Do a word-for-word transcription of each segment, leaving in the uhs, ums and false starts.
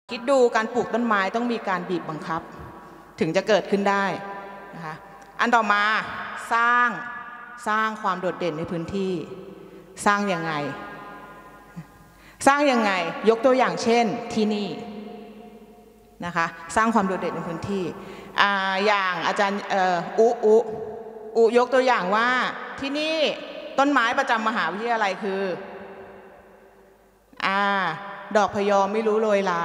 คิดดูการปลูกต้นไม้ต้องมีการบีบบังคับถึงจะเกิดขึ้นได้นะคะอันต่อมาสร้างสร้างความโดดเด่นในพื้นที่สร้างยังไงสร้างยังไงยกตัวอย่างเช่นที่นี่นะคะสร้างความโดดเด่นในพื้นที่อ่าอย่างอาจารย์เอ่ออุอุอุยกตัวอย่างว่าที่นี่ต้นไม้ประจำมหาวิทยาลัยคืออ่าดอกพยอมไม่รู้โรยลา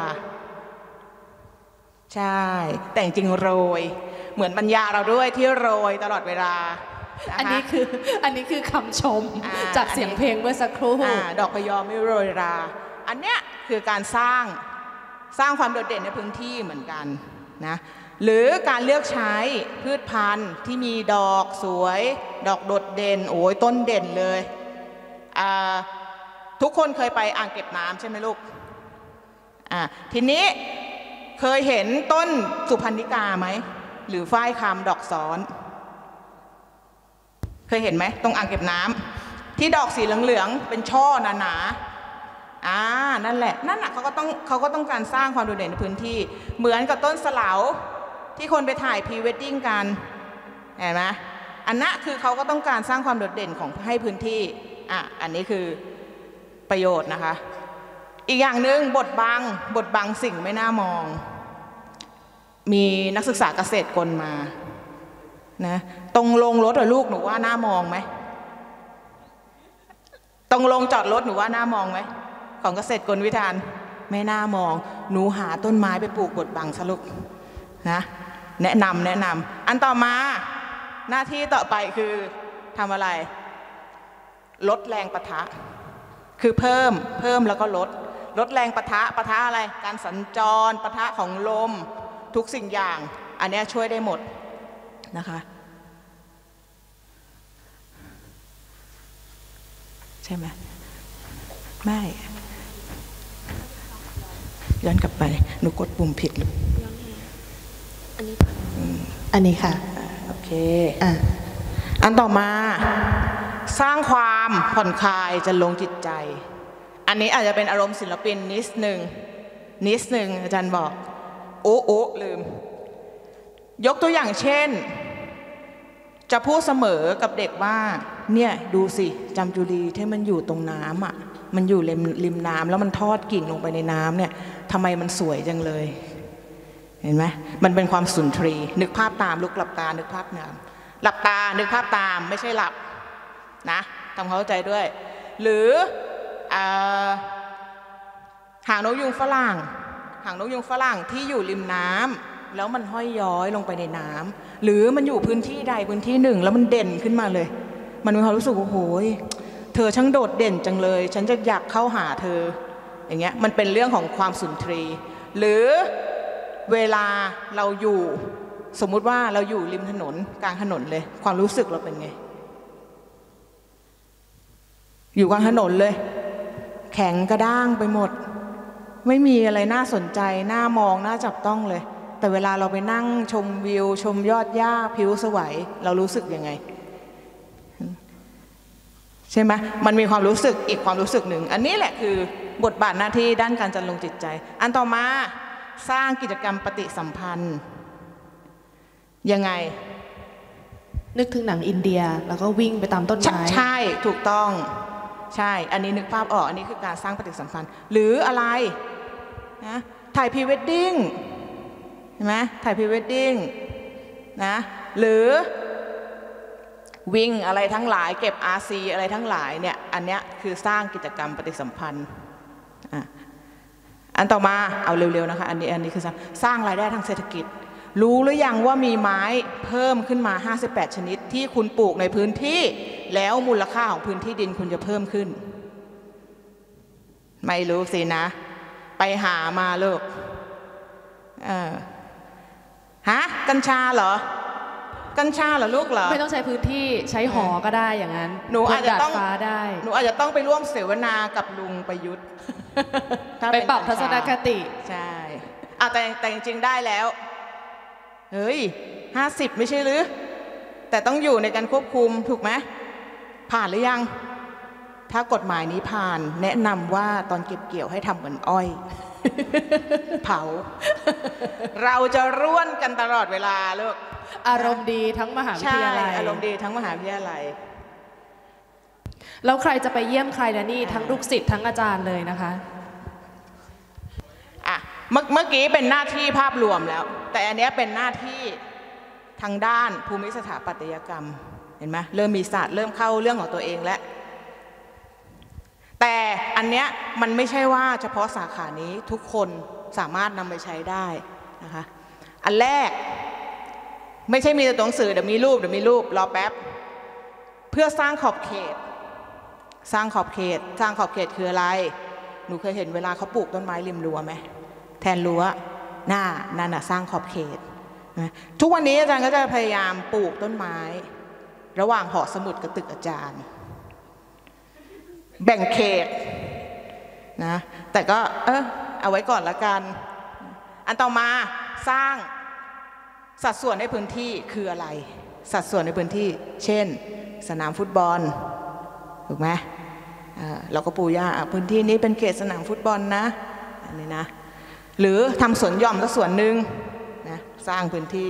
ใช่แต่จริงโรยเหมือนปัญญาเราด้วยที่โรยตลอดเวลาอันนี้คืออันนี้คือคำชมจากเสียงเพลงเมื่อสักครู่ดอกพยอมไม่โรยราอันเนี้ยคือการสร้างสร้างความโดดเด่นในพื้นที่เหมือนกันนะหรือการเลือกใช้พืชพันธุ์ที่มีดอกสวยดอกโดดเด่นโอ้ยต้นเด่นเลยทุกคนเคยไปอ่างเก็บน้ำใช่ไหมลูกอ่าทีนี้เคยเห็นต้นสุพรรณิกาไหมหรือฝ้ายคำดอกซ้อนเคยเห็นไหมตรงอ่างเก็บน้ำที่ดอกสีเหลืองๆเป็นช่อหนาๆอ่านั่นแหละนั่นน่ะเขาก็ต้องเขาก็ต้องการสร้างความโดดเด่นในพื้นที่เหมือนกับต้นสะเหลาที่คนไปถ่ายพรีเวดดิ้งกันเห็นไหมอันนั้นคือเขาก็ต้องการสร้างความโดดเด่นของให้พื้นที่อ่ะอันนี้คือประโยชน์นะคะอีกอย่างหนึ่งบทบังบทบังสิ่งไม่น่ามองมีนักศึกษาเกษตรกลมานะตรงลงรถเหรอลูกหนูว่าน่ามองไหมตรงลงจอดรถหนูว่าน่ามองไหมของเกษตรกลวิธานไม่น่ามองหนูหาต้นไม้ไปปลูกบทบังซะลูกนะแนะนำแนะนำอันต่อมาหน้าที่ต่อไปคือทำอะไรลดแรงปะทะคือเพิ่มเพิ่มแล้วก็ลดลดแรงปะทะปะทะอะไรการสัญจรปะทะของลมทุกสิ่งอย่างอันนี้ช่วยได้หมดนะคะใช่ไหมไม่ย้อนกลับไปหนูกดปุ่มผิดลูกอันนี้อันนี้ค่ะโอเคอ่ะอันต่อมาสร้างความผ่อนคลายจะลงจิตใจอันนี้อาจจะเป็นอารมณ์ศิลปินนิดหนึ่งนิดหนึ่งอาจารย์บอกโอ้โอ้ลืมยกตัวอย่างเช่นจะพูดเสมอกับเด็กว่าเนี่ยดูสิจำจุลีที่มันอยู่ตรงน้ำอ่ะมันอยู่ริมริมน้ำแล้วมันทอดกิ่งลงไปในน้ำเนี่ยทำไมมันสวยจังเลยเห็นไหมมันเป็นความสุนทรีนึกภาพตามลุกหลับตานึกภาพตามหลับตานึกภาพตามไม่ใช่หลับนะทำเข้าใจด้วยหรือหางนกยุงฝรั่งหางนกยุงฝรั่งที่อยู่ริมน้ำแล้วมันห้อยย้อยลงไปในน้ำหรือมันอยู่พื้นที่ใดพื้นที่หนึ่งแล้วมันเด่นขึ้นมาเลยมันมีความรู้สึกโอ้โหเธอช่างโดดเด่นจังเลยฉันจะอยากเข้าหาเธออย่างเงี้ยมันเป็นเรื่องของความสุนทรีหรือเวลาเราอยู่สมมุติว่าเราอยู่ริมถนนกลางถนนเลยความรู้สึกเราเป็นไงอยู่กลางถนนเลยแข็งกระด้างไปหมดไม่มีอะไรน่าสนใจน่ามองน่าจับต้องเลยแต่เวลาเราไปนั่งชมวิวชมยอดหญ้าผิวสวยเรารู้สึกยังไงใช่ไหมมันมีความรู้สึกอีกความรู้สึกหนึ่งอันนี้แหละคือบทบาทหน้าที่ด้านการจัดลงจิตใจอันต่อมาสร้างกิจกรรมปฏิสัมพันธ์ยังไงนึกถึงหนังอินเดียแล้วก็วิ่งไปตามต้นไม้ใช่ถูกต้องใช่อันนี้นึกภาพออกอันนี้คือการสร้างปฏิสัมพันธ์หรืออะไรนะถ่ายพรีเวดดิ้งเห็นไหมถ่ายพรีเวดดิ้งนะหรือวิ่งอะไรทั้งหลายเก็บ อาร์ ซี อะไรทั้งหลายเนี่ยอันเนี้ยคือสร้างกิจกรรมปฏิสัมพันธ์อ่ะอันต่อมาเอาเร็วๆนะคะอันนี้อันนี้คือสร้างรายได้ทางเศรษฐกิจรู้หรือยังว่ามีไม้เพิ่มขึ้นมาห้าสิบแปดชนิดที่คุณปลูกในพื้นที่แล้วมูลค่าของพื้นที่ดินคุณจะเพิ่มขึ้นไม่รู้สินะไปหามาลูกเออฮะกัญชาเหรอกัญชาเหรอลูกเหรอไม่ต้องใช้พื้นที่ใช้หอก็ได้อย่างนั้นหนูอาจจะต้องฟ้าได้หนูอาจจะต้องไปร่วมเสวนากับลุงประยุทธ์ไปปรับทัศนคติใช่อ่ะแต่แต่จริงๆได้แล้วเฮ้ยห้าสิบไม่ใช่หรือแต่ต้องอยู่ในการควบคุมถูกไหมผ่านหรือยังถ้ากฎหมายนี้ผ่านแนะนำว่าตอนเก็บเกี่ยวให้ทำเหมือนอ้อยเผา เราจะร่วนกันตลอดเวลาลูกอารมณ์ดีทั้งมหาวิทยาลัยอารมณ์ดีทั้งมหาวิทยาลัยแล้วใครจะไปเยี่ยมใครนะนี่ทั้งลูกศิษย์ทั้งอาจารย์เลยนะคะอ่ะเมื่อเมื่อกี้เป็นหน้าที่ภาพรวมแล้วแต่อันนี้เป็นหน้าที่ทางด้านภูมิสถาปัตยกรรมเห็นไหมเริ่มมีศาสตร์เริ่มเข้าเรื่องของตัวเองแล้วแต่อันเนี้ยมันไม่ใช่ว่าเฉพาะสาขานี้ทุกคนสามารถนำไปใช้ได้นะคะอันแรกไม่ใช่มีแต่ตัวหนังสือเดี๋ยวมีรูปเดี๋ยวมีรูปรอแป๊บเพื่อสร้างขอบเขตสร้างขอบเขตสร้างขอบเขตคืออะไรหนูเคยเห็นเวลาเขาปลูกต้นไม้ริมรั้วไหมแทนรั้วหน้านั่นน่ะสร้างขอบเขตนะทุกวันนี้อาจารย์ก็จะพยายามปลูกต้นไม้ระหว่างหอสมุดกับตึกอาจารย์แบ่งเขตนะแต่ก็เออเอาไว้ก่อนละกันอันต่อมาสร้างสัดส่วนในพื้นที่คืออะไรสัดส่วนในพื้นที่เช่นสนามฟุตบอลถูกไหมเราก็ปูย่าพื้นที่นี้เป็นเขตสนามฟุตบอลนะอันนี้นะหรือทำสวนหย่อมสักส่วนหนึ่งนะสร้างพื้นที่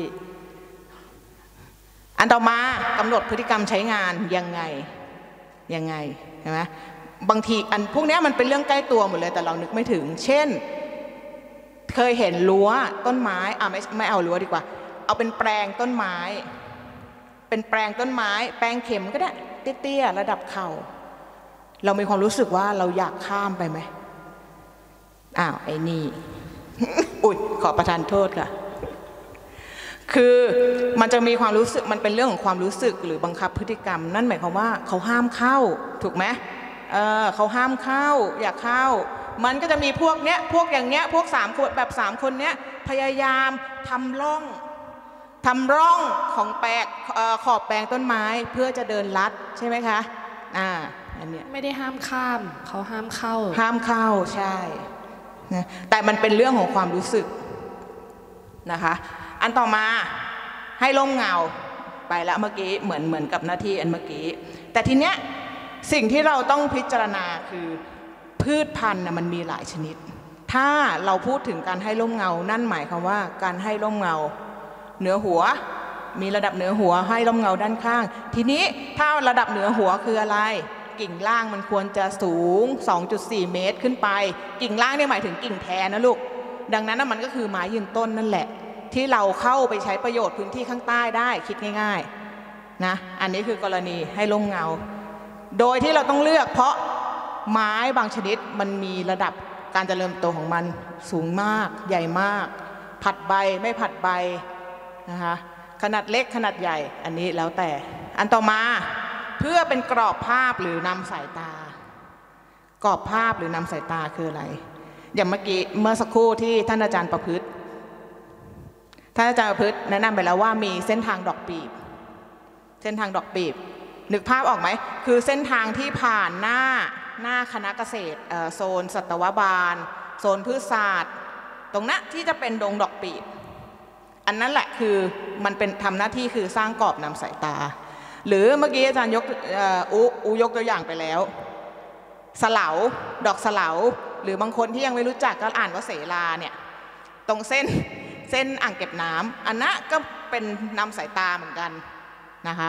อันต่อมากำหนดพฤติกรรมใช้งานยังไงยังไงใช่ไหมบางทีอันพวกนี้มันเป็นเรื่องใกล้ตัวหมดเลยแต่เรานึกไม่ถึงเช่นเคยเห็นรั้วต้นไม้อ่ะไม่ไม่เอารั้วดีกว่าเอาเป็นแปลงต้นไม้เป็นแปลงต้นไม้แปลงเข็มก็ได้เตี้ยๆระดับเข่าเรามีความรู้สึกว่าเราอยากข้ามไปไหมอ้าวไอ้นี่ อุ๊ยขอประทานโทษค่ะคือมันจะมีความรู้สึกมันเป็นเรื่องของความรู้สึกหรือบังคับพฤติกรรมนั่นหมายความว่าเขาห้ามเข้าถูกไหมเออเขาห้ามเข้าอยากเข้ามันก็จะมีพวกเนี้ยพวกอย่างเนี้ยพวกสามคนแบบสามคนเนี้ยพยายามทำร่องทำร่องของแปลงขอบแปลงต้นไม้เพื่อจะเดินลัดใช่ไหมคะอ่าอันเนี้ยไม่ได้ห้ามข้ามเขาห้ามเข้าห้ามเข้าใช่นะแต่มันเป็นเรื่องของความรู้สึกนะคะอันต่อมาให้ร่มเงาไปแล้วเมื่อกี้เหมือนเหมือนกับหน้าที่อันเมื่อกี้แต่ทีเนี้ยสิ่งที่เราต้องพิจารณาคือพืชพันธุ์นะมันมีหลายชนิดถ้าเราพูดถึงการให้ร่มเงานั่นหมายความว่าการให้ร่มเงาเหนือหัวมีระดับเหนือหัวให้ร่มเงาด้านข้างทีนี้ถ้าระดับเหนือหัวคืออะไรกิ่งล่างมันควรจะสูง สองจุดสี่ เมตรขึ้นไปกิ่งล่างนี่หมายถึงกิ่งแทนนะลูกดังนั้นมันก็คือไม้ยืนต้นนั่นแหละที่เราเข้าไปใช้ประโยชน์พื้นที่ข้างใต้ได้คิดง่ายๆนะอันนี้คือกรณีให้ร่มเงาโดยที่เราต้องเลือกเพราะไม้บางชนิดมันมีระดับการเจริญเติบโตของมันสูงมากใหญ่มากผัดใบไม่ผัดใบนะคะขนาดเล็กขนาดใหญ่อันนี้แล้วแต่อันต่อมาเพื่อเป็นกรอบภาพหรือนำสายตากรอบภาพหรือนำสายตาคืออะไรอย่างเมื่อกี้เมื่อสักครู่ที่ท่านอาจารย์ประพฤติท่านอาจารย์ประพฤติแนะนำไปแล้วว่ามีเส้นทางดอกปีบเส้นทางดอกปีบนึกภาพออกไหมคือเส้นทางที่ผ่านหน้าหน้าคณะเกษตรโซนสัตวบาลโซนพืชศาสตร์ตรงนั้นที่จะเป็นดงดอกปีบอันนั้นแหละคือมันเป็นทำหน้าที่คือสร้างกรอบนำสายตาหรือเมื่อกี้อาจารย์ยกอุอุยกตัวอย่างไปแล้วสเหลาดอกสเหลาหรือบางคนที่ยังไม่รู้จักก็อ่านว่าเสลาเนี่ยตรงเส้นเส้นอ่างเก็บน้ำอันนั้นก็เป็นนำสายตาเหมือนกันนะคะ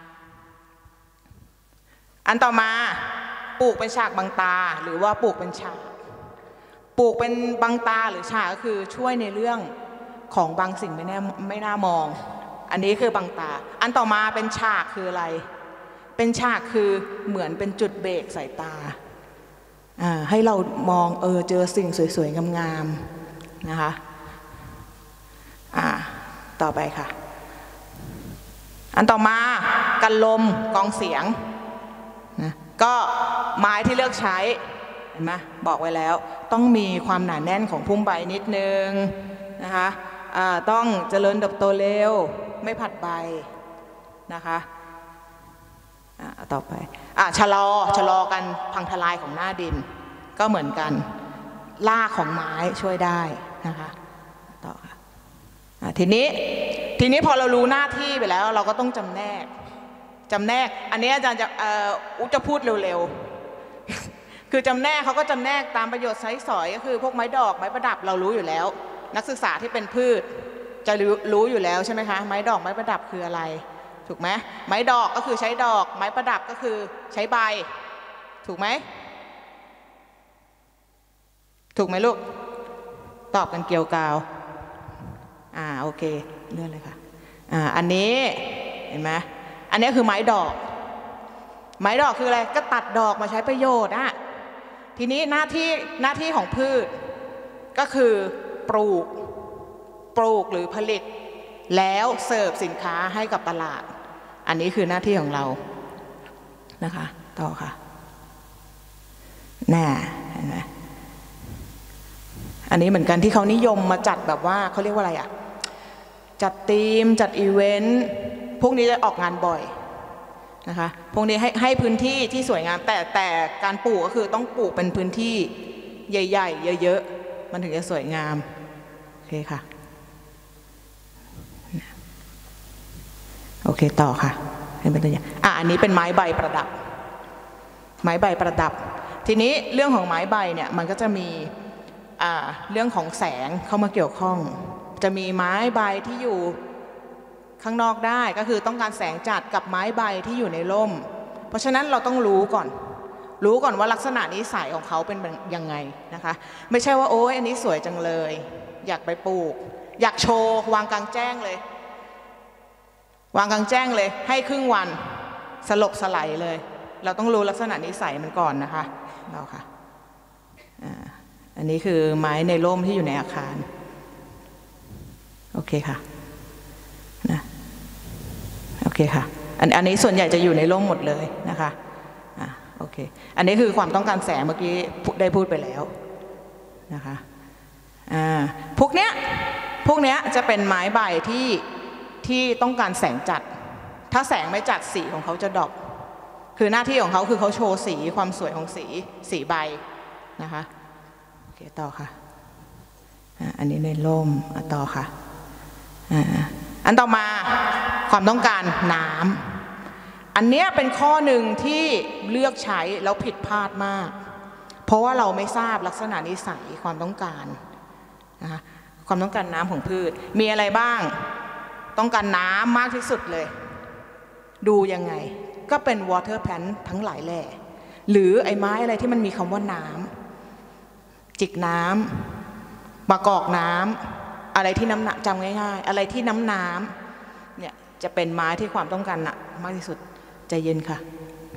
อันต่อมาปลูกเป็นฉากบังตาหรือว่าปลูกเป็นฉากปลูกเป็นบังตาหรือฉากก็คือช่วยในเรื่องของบางสิ่งไม่แน่ไม่น่ามองอันนี้คือบังตาอันต่อมาเป็นฉากคืออะไรเป็นฉากคือเหมือนเป็นจุดเบรกสายตาให้เรามองเออเจอสิ่งสวยๆงามๆนะคะอ่าต่อไปค่ะอันต่อมากันลมกองเสียงนะก็ไม้ที่เลือกใช้เห็นไหมบอกไว้แล้วต้องมีความหนาแน่นของพุ่มใบนิดนึงนะคะต้องเจริญเติบโตเร็วไม่ผัดใบนะคะต่อไปชะลอชะลอกันพังทลายของหน้าดินก็เหมือนกันรากของไม้ช่วยได้นะคะต่อค่ะทีนี้ทีนี้พอเรารู้หน้าที่ไปแล้วเราก็ต้องจำแนกจำแนกอันนี้อาจารย์จะอุจะพูดเร็วๆคือจำแนกเขาก็จำแนกตามประโยชน์ใช้สอยก็คือพวกไม้ดอกไม้ประดับเรารู้อยู่แล้วนักศึกษาที่เป็นพืชจะรู้รู้อยู่แล้วใช่ไหมคะไม้ดอกไม้ประดับคืออะไรถูกไหมไม้ดอกก็คือใช้ดอกไม้ประดับก็คือใช้ใบถูกไหมถูกไหมลูกตอบกันเกี่ยวกาวอ่าโอเคเลื่อนเลยค่ะอ่าอันนี้เห็นไหมอันนี้คือไม้ดอกไม้ดอกคืออะไรก็ตัดดอกมาใช้ประโยชน์อะทีนี้หน้าที่หน้าที่ของพืชก็คือปลูกปลูกหรือผลิตแล้วเสิร์ฟสินค้าให้กับตลาดอันนี้คือหน้าที่ของเรานะคะต่อค่ะแน่เห็นไหมอันนี้เหมือนกันที่เขานิยมมาจัดแบบว่าเขาเรียกว่าอะไรอะจัดธีมจัดอีเวนต์พวกนี้จะออกงานบ่อยนะคะพวกนี้ให้ให้พื้นที่ที่สวยงามแต่แต่การปลูกก็คือต้องปลูกเป็นพื้นที่ใหญ่ๆเยอะๆมันถึงจะสวยงามโอเคค่ะโอเคต่อค่ะเป็นตัวอย่างอ่ะอันนี้เป็นไม้ใบประดับไม้ใบประดับทีนี้เรื่องของไม้ใบเนี่ยมันก็จะมีอ่าเรื่องของแสงเข้ามาเกี่ยวข้องจะมีไม้ใบที่อยู่ข้างนอกได้ก็คือต้องการแสงจัดกับไม้ใบที่อยู่ในร่มเพราะฉะนั้นเราต้องรู้ก่อนรู้ก่อนว่าลักษณะนิสัยของเขาเป็นยังไงนะคะไม่ใช่ว่าโอ้ยอันนี้สวยจังเลยอยากไปปลูกอยากโชว์วางกลางแจ้งเลยวางกลางแจ้งเลยให้ครึ่งวันสลบสลายเลยเราต้องรู้ลักษณะนิสัยมันก่อนนะคะเราค่ะอันนี้คือไม้ในร่มที่อยู่ในอาคารโอเคค่ะนะโอเคค่ะอันอันนี้ส่วนใหญ่จะอยู่ในร่มหมดเลยนะคะอ่ะโอเคอันนี้คือความต้องการแสงเมื่อกี้ได้พูดไปแล้วนะคะอ่าพวกเนี้ยพวกเนี้ยจะเป็นไม้ใบที่ที่ต้องการแสงจัดถ้าแสงไม่จัดสีของเขาจะดรอปคือหน้าที่ของเขาคือเขาโชว์สีความสวยของสีสีใบนะคะโอเคต่อค่ะอันนี้ในร่มต่อค่ะอันต่อมาความต้องการน้ำอันเนี้ยเป็นข้อหนึ่งที่เลือกใช้แล้วผิดพลาดมากเพราะว่าเราไม่ทราบลักษณะนิสัยความต้องการนะคะความต้องการน้ำของพืชมีอะไรบ้างต้องการน้ำมากที่สุดเลยดูยังไงก็เป็น water plant ทั้งหลายแหล่หรือไอ้ไม้อะไรที่มันมีคำว่าน้ำจิกน้ำมะกอกน้ำอะไรที่น้ำหนักจำง่ายๆอะไรที่น้ำน้ำเนี่ยจะเป็นไม้ที่ความต้องการหนักมากที่สุดใจเย็นค่ะ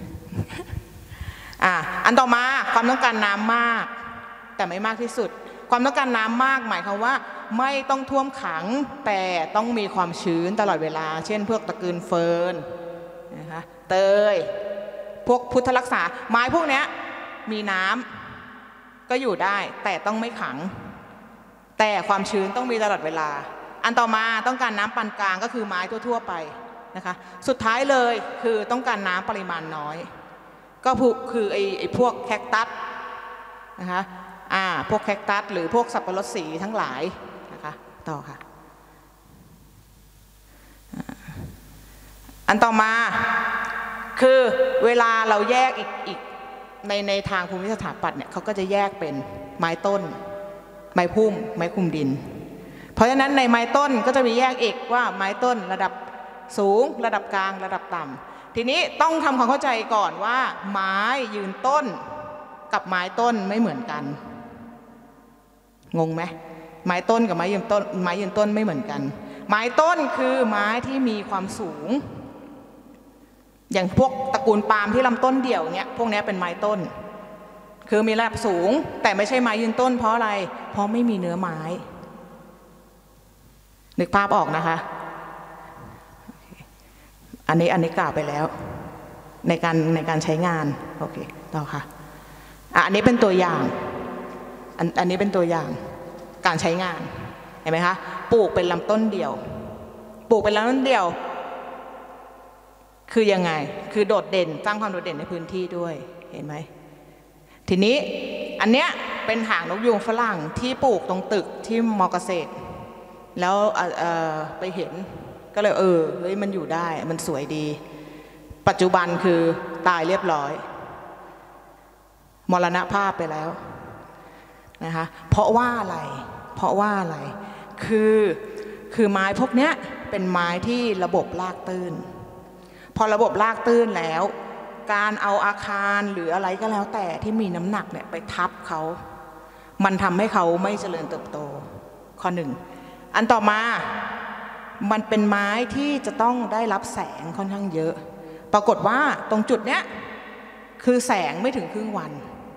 อ่ะอันต่อมาความต้องการน้ำมากแต่ไม่มากที่สุดความต้องการน้ำมากหมายความว่าไม่ต้องท่วมขังแต่ต้องมีความชื้นตลอดเวลาเช่นพวกตะกืนเฟิร์นนะคะเตยพวกพุทธรักษาไม้พวกนี้มีน้ำก็อยู่ได้แต่ต้องไม่ขังแต่ความชื้นต้องมีตลอดเวลาอันต่อมาต้องการน้ำปานกลางก็คือไม้ทั่วๆไปนะคะสุดท้ายเลยคือต้องการน้ำปริมาณน้อยก็คือไอ้ไอ้พวกแคคตัสนะคะอ่าพวกแคคตัสหรือพวกสับปะรดสีทั้งหลายนะคะต่อค่ะอันต่อมาคือเวลาเราแยกอีกอีกในในทางภูมิสถาปัตย์เนี่ยเขาก็จะแยกเป็นไม้ต้นไม้พุ่มไม้คุมดินเพราะฉะนั้นในไม้ต้นก็จะมีแยกอีกว่าไม้ต้นระดับสูงระดับกลางระดับต่ำทีนี้ต้องทำความเข้าใจก่อนว่าไม้ยืนต้นกับไม้ต้นไม่เหมือนกันงงไหมไม้ต้นกับไม้ยืนต้นไม้ยืนต้นไม่เหมือนกันไม้ต้นคือไม้ที่มีความสูงอย่างพวกตระกูลปาล์มที่ลำต้นเดี่ยวเนี้ยพวกนี้เป็นไม้ต้นคือมีระดับสูงแต่ไม่ใช่ไม้ยืนต้นเพราะอะไรเพราะไม่มีเนื้อไม้นึกภาพออกนะคะอันนี้อันนี้กล่าวไปแล้วในการในการใช้งานโอเคต่อค่ะอันนี้เป็นตัวอย่างอันอันนี้เป็นตัวอย่างการใช้งานเห็นไหมคะปลูกเป็นลำต้นเดี่ยวปลูกเป็นลำต้นเดี่ยวคือยังไงคือโดดเด่นสร้างความโดดเด่นในพื้นที่ด้วยเห็นไหมทีนี้อันเนี้ยเป็นหางนกยูงฝรั่งที่ปลูกตรงตึกที่มอเกษตรแล้วไปเห็นก็เลยเออเฮ้ยมันอยู่ได้มันสวยดีปัจจุบันคือตายเรียบร้อยมรณภาพไปแล้วนะคะเพราะว่าอะไรเพราะว่าอะไรคือคือไม้พวกเนี้ยเป็นไม้ที่ระบบรากตื้นพอระบบรากตื้นแล้วการเอาอาคารหรืออะไรก็แล้วแต่ที่มีน้ำหนักเนี่ยไปทับเขามันทำให้เขาไม่เจริญเติบโตข้อหนึ่งอันต่อมามันเป็นไม้ที่จะต้องได้รับแสงค่อนข้างเยอะปรากฏว่าตรงจุดเนี้ยคือแสงไม่ถึงครึ่งวัน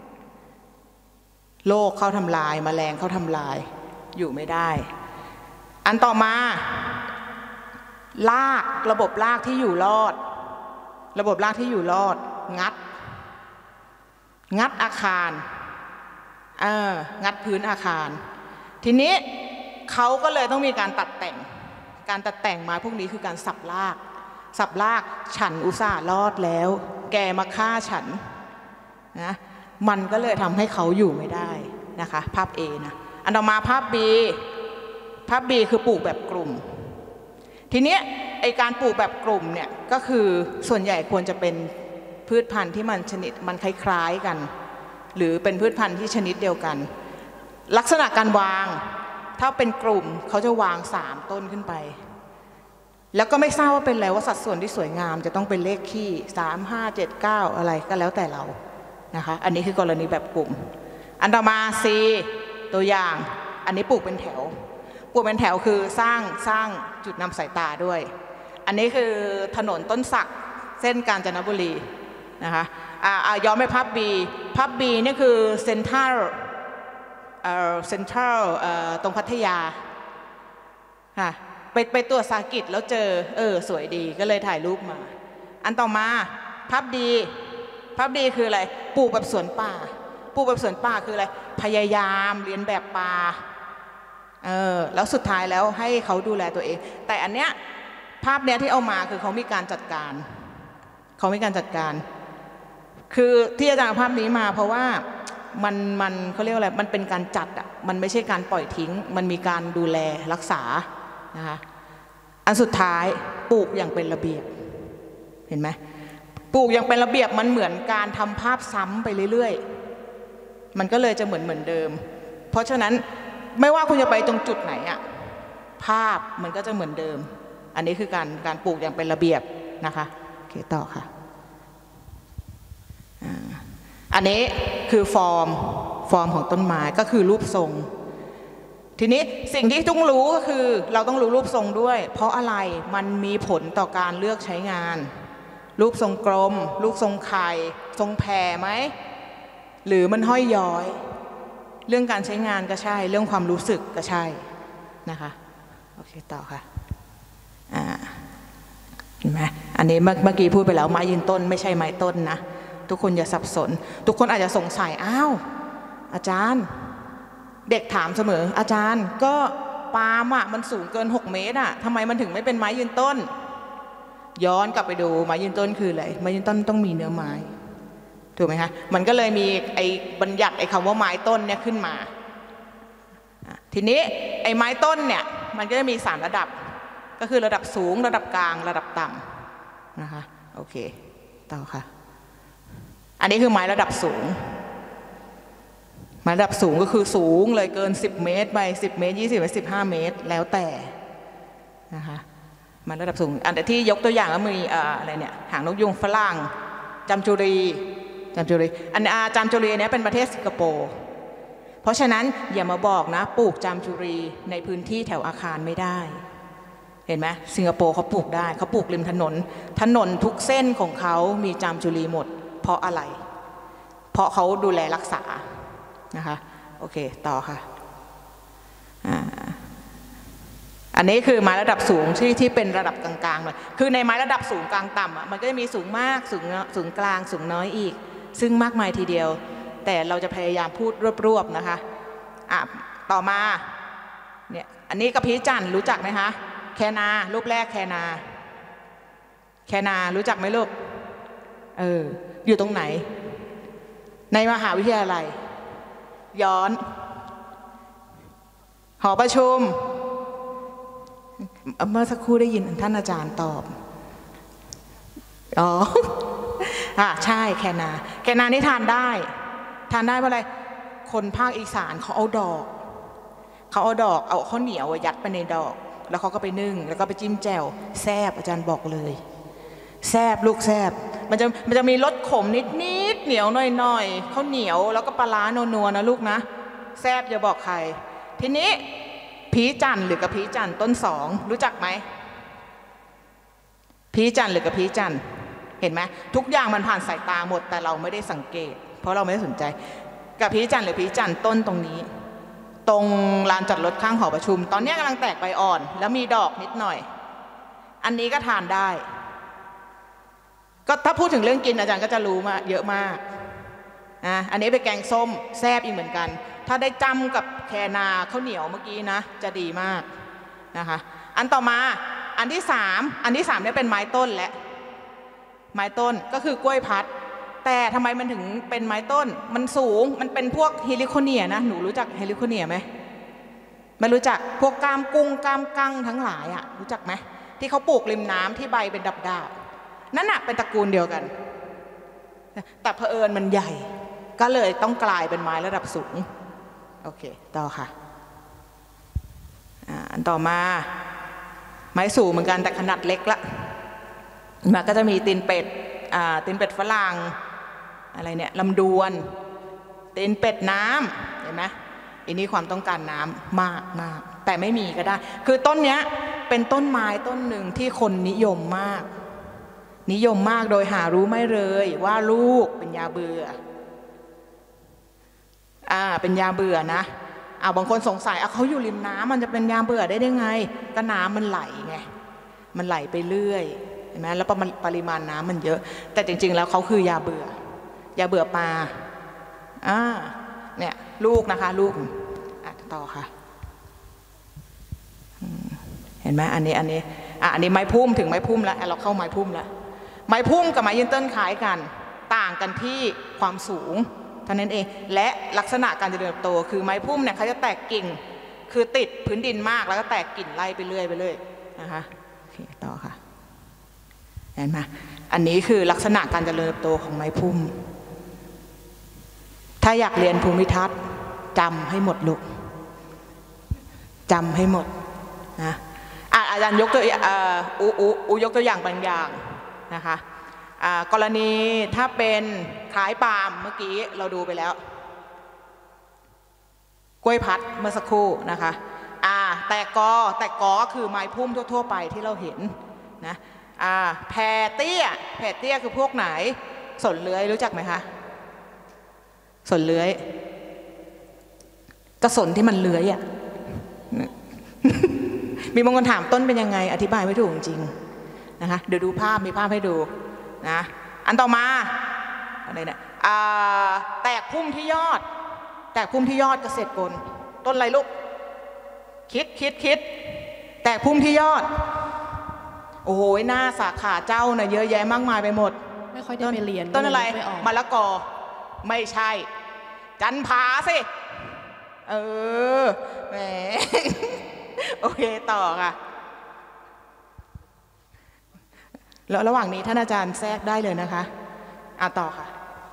โรคเข้าทำลายแมลงเข้าทำลายอยู่ไม่ได้อันต่อมารากระบบรากที่อยู่รอดระบบรากที่อยู่รอดงัดงัดอาคารเอองัดพื้นอาคารทีนี้เขาก็เลยต้องมีการตัดแต่งการตัดแต่งไม้พวกนี้คือการสับรากสับรากฉันอุตส่าห์รอดแล้วแกมาฆ่าฉันนะมันก็เลยทำให้เขาอยู่ไม่ได้นะคะภาพ A นะอันต่อมาภาพ B ภาพ B คือปลูกแบบกลุ่มทีนี้ไอการปลูกแบบกลุ่มเนี่ยก็คือส่วนใหญ่ควรจะเป็นพืชพันธุ์ที่มันชนิดมันคล้ายๆกันหรือเป็นพืชพันธุ์ที่ชนิดเดียวกันลักษณะการวางถ้าเป็นกลุ่มเขาจะวางสามต้นขึ้นไปแล้วก็ไม่ทราบว่าเป็นอะไรว่าสัดส่วนที่สวยงามจะต้องเป็นเลขคี่สามห้าเจ็ดเก้าอะไรก็แล้วแต่เรานะคะอันนี้คือกรณีแบบกลุ่มอันต่อมา C ตัวอย่างอันนี้ปลูกเป็นแถวปลูกเป็นแถวคือสร้างสร้างจุดนำสายตาด้วยอันนี้คือถนนต้นสักเส้นกาญจนบุรีนะคะอ่าย้อนไปภาพ B ภาพ B นี่คือเซ็นทรัลเอ่อเซ็นทรัลเอ่อตรงพัทยาค่ะไปไปตรวจสาหกิจแล้วเจอเออสวยดีก็เลยถ่ายรูปมาอันต่อมาภาพดีภาพดีคืออะไรปลูกแบบสวนป่าปลูกแบบสวนป่าคืออะไรพยายามเรียนแบบป่าเออแล้วสุดท้ายแล้วให้เขาดูแลตัวเองแต่อันเนี้ยภาพเนี้ยที่เอามาคือเขามีการจัดการเขามีการจัดการคือที่อาจารย์เอาภาพนี้มาเพราะว่ามันมันเขาเรียกว่าอะไรมันเป็นการจัดอ่ะมันไม่ใช่การปล่อยทิ้งมันมีการดูแลรักษานะคะอันสุดท้ายปลูกอย่างเป็นระเบียบเห็นไหมปลูกอย่างเป็นระเบียบมันเหมือนการทำภาพซ้ำไปเรื่อยๆมันก็เลยจะเหมือนเหมือนเดิมเพราะฉะนั้นไม่ว่าคุณจะไปตรงจุดไหนอ่ะภาพมันก็จะเหมือนเดิมอันนี้คือการการปลูกอย่างเป็นระเบียบนะคะโอเคต่อค่ะอันนี้คือฟอร์มฟอร์มของต้นไม้ก็คือรูปทรงทีนี้สิ่งที่ต้องรู้ก็คือเราต้องรู้รูปทรงด้วยเพราะอะไรมันมีผลต่อการเลือกใช้งานรูปทรงกลมรูปทรงไข่ทรงแผ่ไหมหรือมันห้อยย้อยเรื่องการใช้งานก็ใช่เรื่องความรู้สึกก็ใช่นะคะโอเคต่อค่ะอ่าเห็นไหมอันนี้เมื่อกี้พูดไปแล้วไม้ยืนต้นไม่ใช่ไม้ต้นนะทุกคนอย่าสับสนทุกคนอาจจะสงสัยอ้าวอาจารย์เด็กถามเสมออาจารย์ก็ปาล์มอ่ะมันสูงเกินหกเมตรอ่ะทำไมมันถึงไม่เป็นไม้ยืนต้นย้อนกลับไปดูไม้ยืนต้นคืออะไรไม้ยืนต้นต้องมีเนื้อไม้ถูกไหมคะมันก็เลยมีไอ้บัญญัติไอ้คำว่าไม้ต้นเนี่ยขึ้นมาทีนี้ไอ้ไม้ต้นเนี่ยมันก็จะมีสามระดับก็คือระดับสูงระดับกลางระดับต่ำนะคะโอเคต่อค่ะอันนี้คือไม้ระดับสูงไม้ระดับสูงก็คือสูงเลยเกินสิบเมตรไปสิบเมตรยี่สิบเมตรสิบห้าเมตรแล้วแต่นะคะไม้ระดับสูงอันที่ยกตัวอย่างก็มีอะไรเนี่ยหางนกยูงฝรั่งจามจุรีจามจุรีอันจามจุรีเนี้ยเป็นประเทศสิงคโปร์เพราะฉะนั้นอย่ามาบอกนะปลูกจามจุรีในพื้นที่แถวอาคารไม่ได้เห็นไหมสิงคโปร์เขาปลูกได้เขาปลูกริมถนนถนนทุกเส้นของเขามีจามจุรีหมดเพราะอะไรเพราะเขาดูแลรักษานะคะโอเคต่อค่ะอ่าอันนี้คือไม้ระดับสูงที่ที่เป็นระดับกลางๆเลยคือในไม้ระดับสูงกลางต่ำอ่ะมันก็จะมีสูงมากสูงสูงกลางสูงน้อยอีกซึ่งมากมายทีเดียวแต่เราจะพยายามพูดรวบๆนะคะอ่ะต่อมาเนี่ยอันนี้กระพี้จันทร์รู้จักไหมคะแคนารูปแรกแคนาแคนารู้จักไหมลูกเอออยู่ตรงไหนในมหาวิทยาลัยย้อนหอประชุมเมื่อสักครู่ได้ยินท่านอาจารย์ตอบอ๋ออ่ะใช่แคนาแคนานี่ทานได้ทานได้เพราะอะไรคนภาคอีสานเขาเอาดอกเขาเอาดอกเอาข้าวเหนียวยัดไปในดอกแล้วเขาก็ไปนึ่งแล้วก็ไปจิ้มแจ่วแซ่บอาจารย์บอกเลยแซ่บลูกแซ่บมันจะมันจะมีรสขมนิดนิดเหนียวหน่อยหน่อยข้าวเหนียวแล้วก็ปลาร้านัวๆนะลูกนะแซ่บอย่าบอกใครทีนี้ผีจันหรือกระผีจันต้นสองรู้จักไหมผีจันหรือกระผีจันเห็นไหมทุกอย่างมันผ่านสายตาหมดแต่เราไม่ได้สังเกตเพราะเราไม่ได้สนใจกระผีจันหรือผีจันต้นตรงนี้ตรงลานจอดรถข้างหอประชุมตอนนี้กำลังแตกใบอ่อนแล้วมีดอกนิดหน่อยอันนี้ก็ทานได้ก็ถ้าพูดถึงเรื่องกินอาจารย์ก็จะรู้มาเยอะมากนะอันนี้เป็นแกงส้มแซ่บอีกเหมือนกันถ้าได้จำกับแคนาข้าวเหนียวเมื่อกี้นะจะดีมากนะคะอันต่อมาอันที่สามอันที่สามเนี่ยเป็นไม้ต้นและไม้ต้นก็คือกล้วยพัดแต่ทำไมมันถึงเป็นไม้ต้นมันสูงมันเป็นพวกเฮลิโคเนียนะหนูรู้จักเฮลิโคเนียไหมไม่รู้จักพวกกามกุ้งกามกั้งทั้งหลายอ่ะรู้จักไหมที่เขาปลูกริมน้ำที่ใบเป็นดับดาบนั่นน่ะเป็นตระกูลเดียวกันแต่เผอิญมันใหญ่ก็เลยต้องกลายเป็นไม้ระดับสูงโอเคต่อค่ะอันต่อมาไม้สูงเหมือนกันแต่ขนาดเล็กละมันก็จะมีตีนเป็ดตีนเป็ดฝรั่งอะไรเนี่ยลำดวนตีนเป็ดน้ำเห็นไหมอันนี้ความต้องการน้ำมากมากแต่ไม่มีก็ได้คือต้นเนี้ยเป็นต้นไม้ต้นหนึ่งที่คนนิยมมากนิยมมากโดยหารู้ไม่เลยว่าลูกเป็นยาเบื่ออ่าเป็นยาเบื่อนะอ่าบางคนสงสัยอ่ะเขาอยู่ริมน้ำมันจะเป็นยาเบื่อได้ยังไงก็น้ำมันไหลไงมันไหลไปเรื่อยเห็นไหมแล้วปริมาณน้ำมันเยอะแต่จริงๆแล้วเขาคือยาเบื่อยาเบื่อปลาอ่าเนี่ยลูกนะคะลูกอ่ะต่อค่ะเห็นไหมอันนี้อันนี้อ่ะอันนี้ไม้พุ่มถึงไม้พุ่มแล้วเราเข้าไม้พุ่มแล้วไม้พุ่มกับไม้ยืนต้นคล้ายกันต่างกันที่ความสูงเท่านั้นเองและลักษณะการเจริญเติบโตคือไม้พุ่มเนี่ยเขาจะแตกกิ่งคือติดพื้นดินมากแล้วก็แตกกิ่งไล่ไปเรื่อยไปเรื่อยนะคะโอเคต่อค่ะเห็นไหมอันนี้คือลักษณะการเจริญเติบโตของไม้พุ่มถ้าอยากเรียนภูมิทัศน์จำให้หมดลูกจำให้หมดนะอาจารย์ยกตัวอูอูอูยกตัวอย่างบางอย่างนะคะกรณีถ้าเป็นคล้ายปาล์มเมื่อกี้เราดูไปแล้วกล้วยพัดเมื่อสักครู่นะคะแต่กอแต่กอคือไม้พุ่มทั่วๆไปที่เราเห็นนะแพรเตี้ยแพรเตี้ยคือพวกไหนสนเลื้อยรู้จักไหมคะสนเลื้อยกระสนที่มันเลื้อยอ่ะมีบางคนถามต้นเป็นยังไงอธิบายไม่ถูกจริงนะคะเดี๋ยวดูภาพมีภาพให้ดูนะอันต่อมาอะไรเนี่ยแตกพุ่มที่ยอดแตกพุ่มที่ยอดเกษตรกลต้นอะไรลูกคิดคิดคิดแตกพุ่มที่ยอดโอ้โหหน้าสาขาเจ้าน่ะเยอะแยะมากมายไปหมดไม่ค่อยได้ไปเรียนต้นอะไรมะละกอไม่ใช่จันผาสิเออแหมโอเคต่อค่ะแล้วระหว่างนี้ท่านอาจารย์แทรกได้เลยนะคะอ่ะต่อค่ะ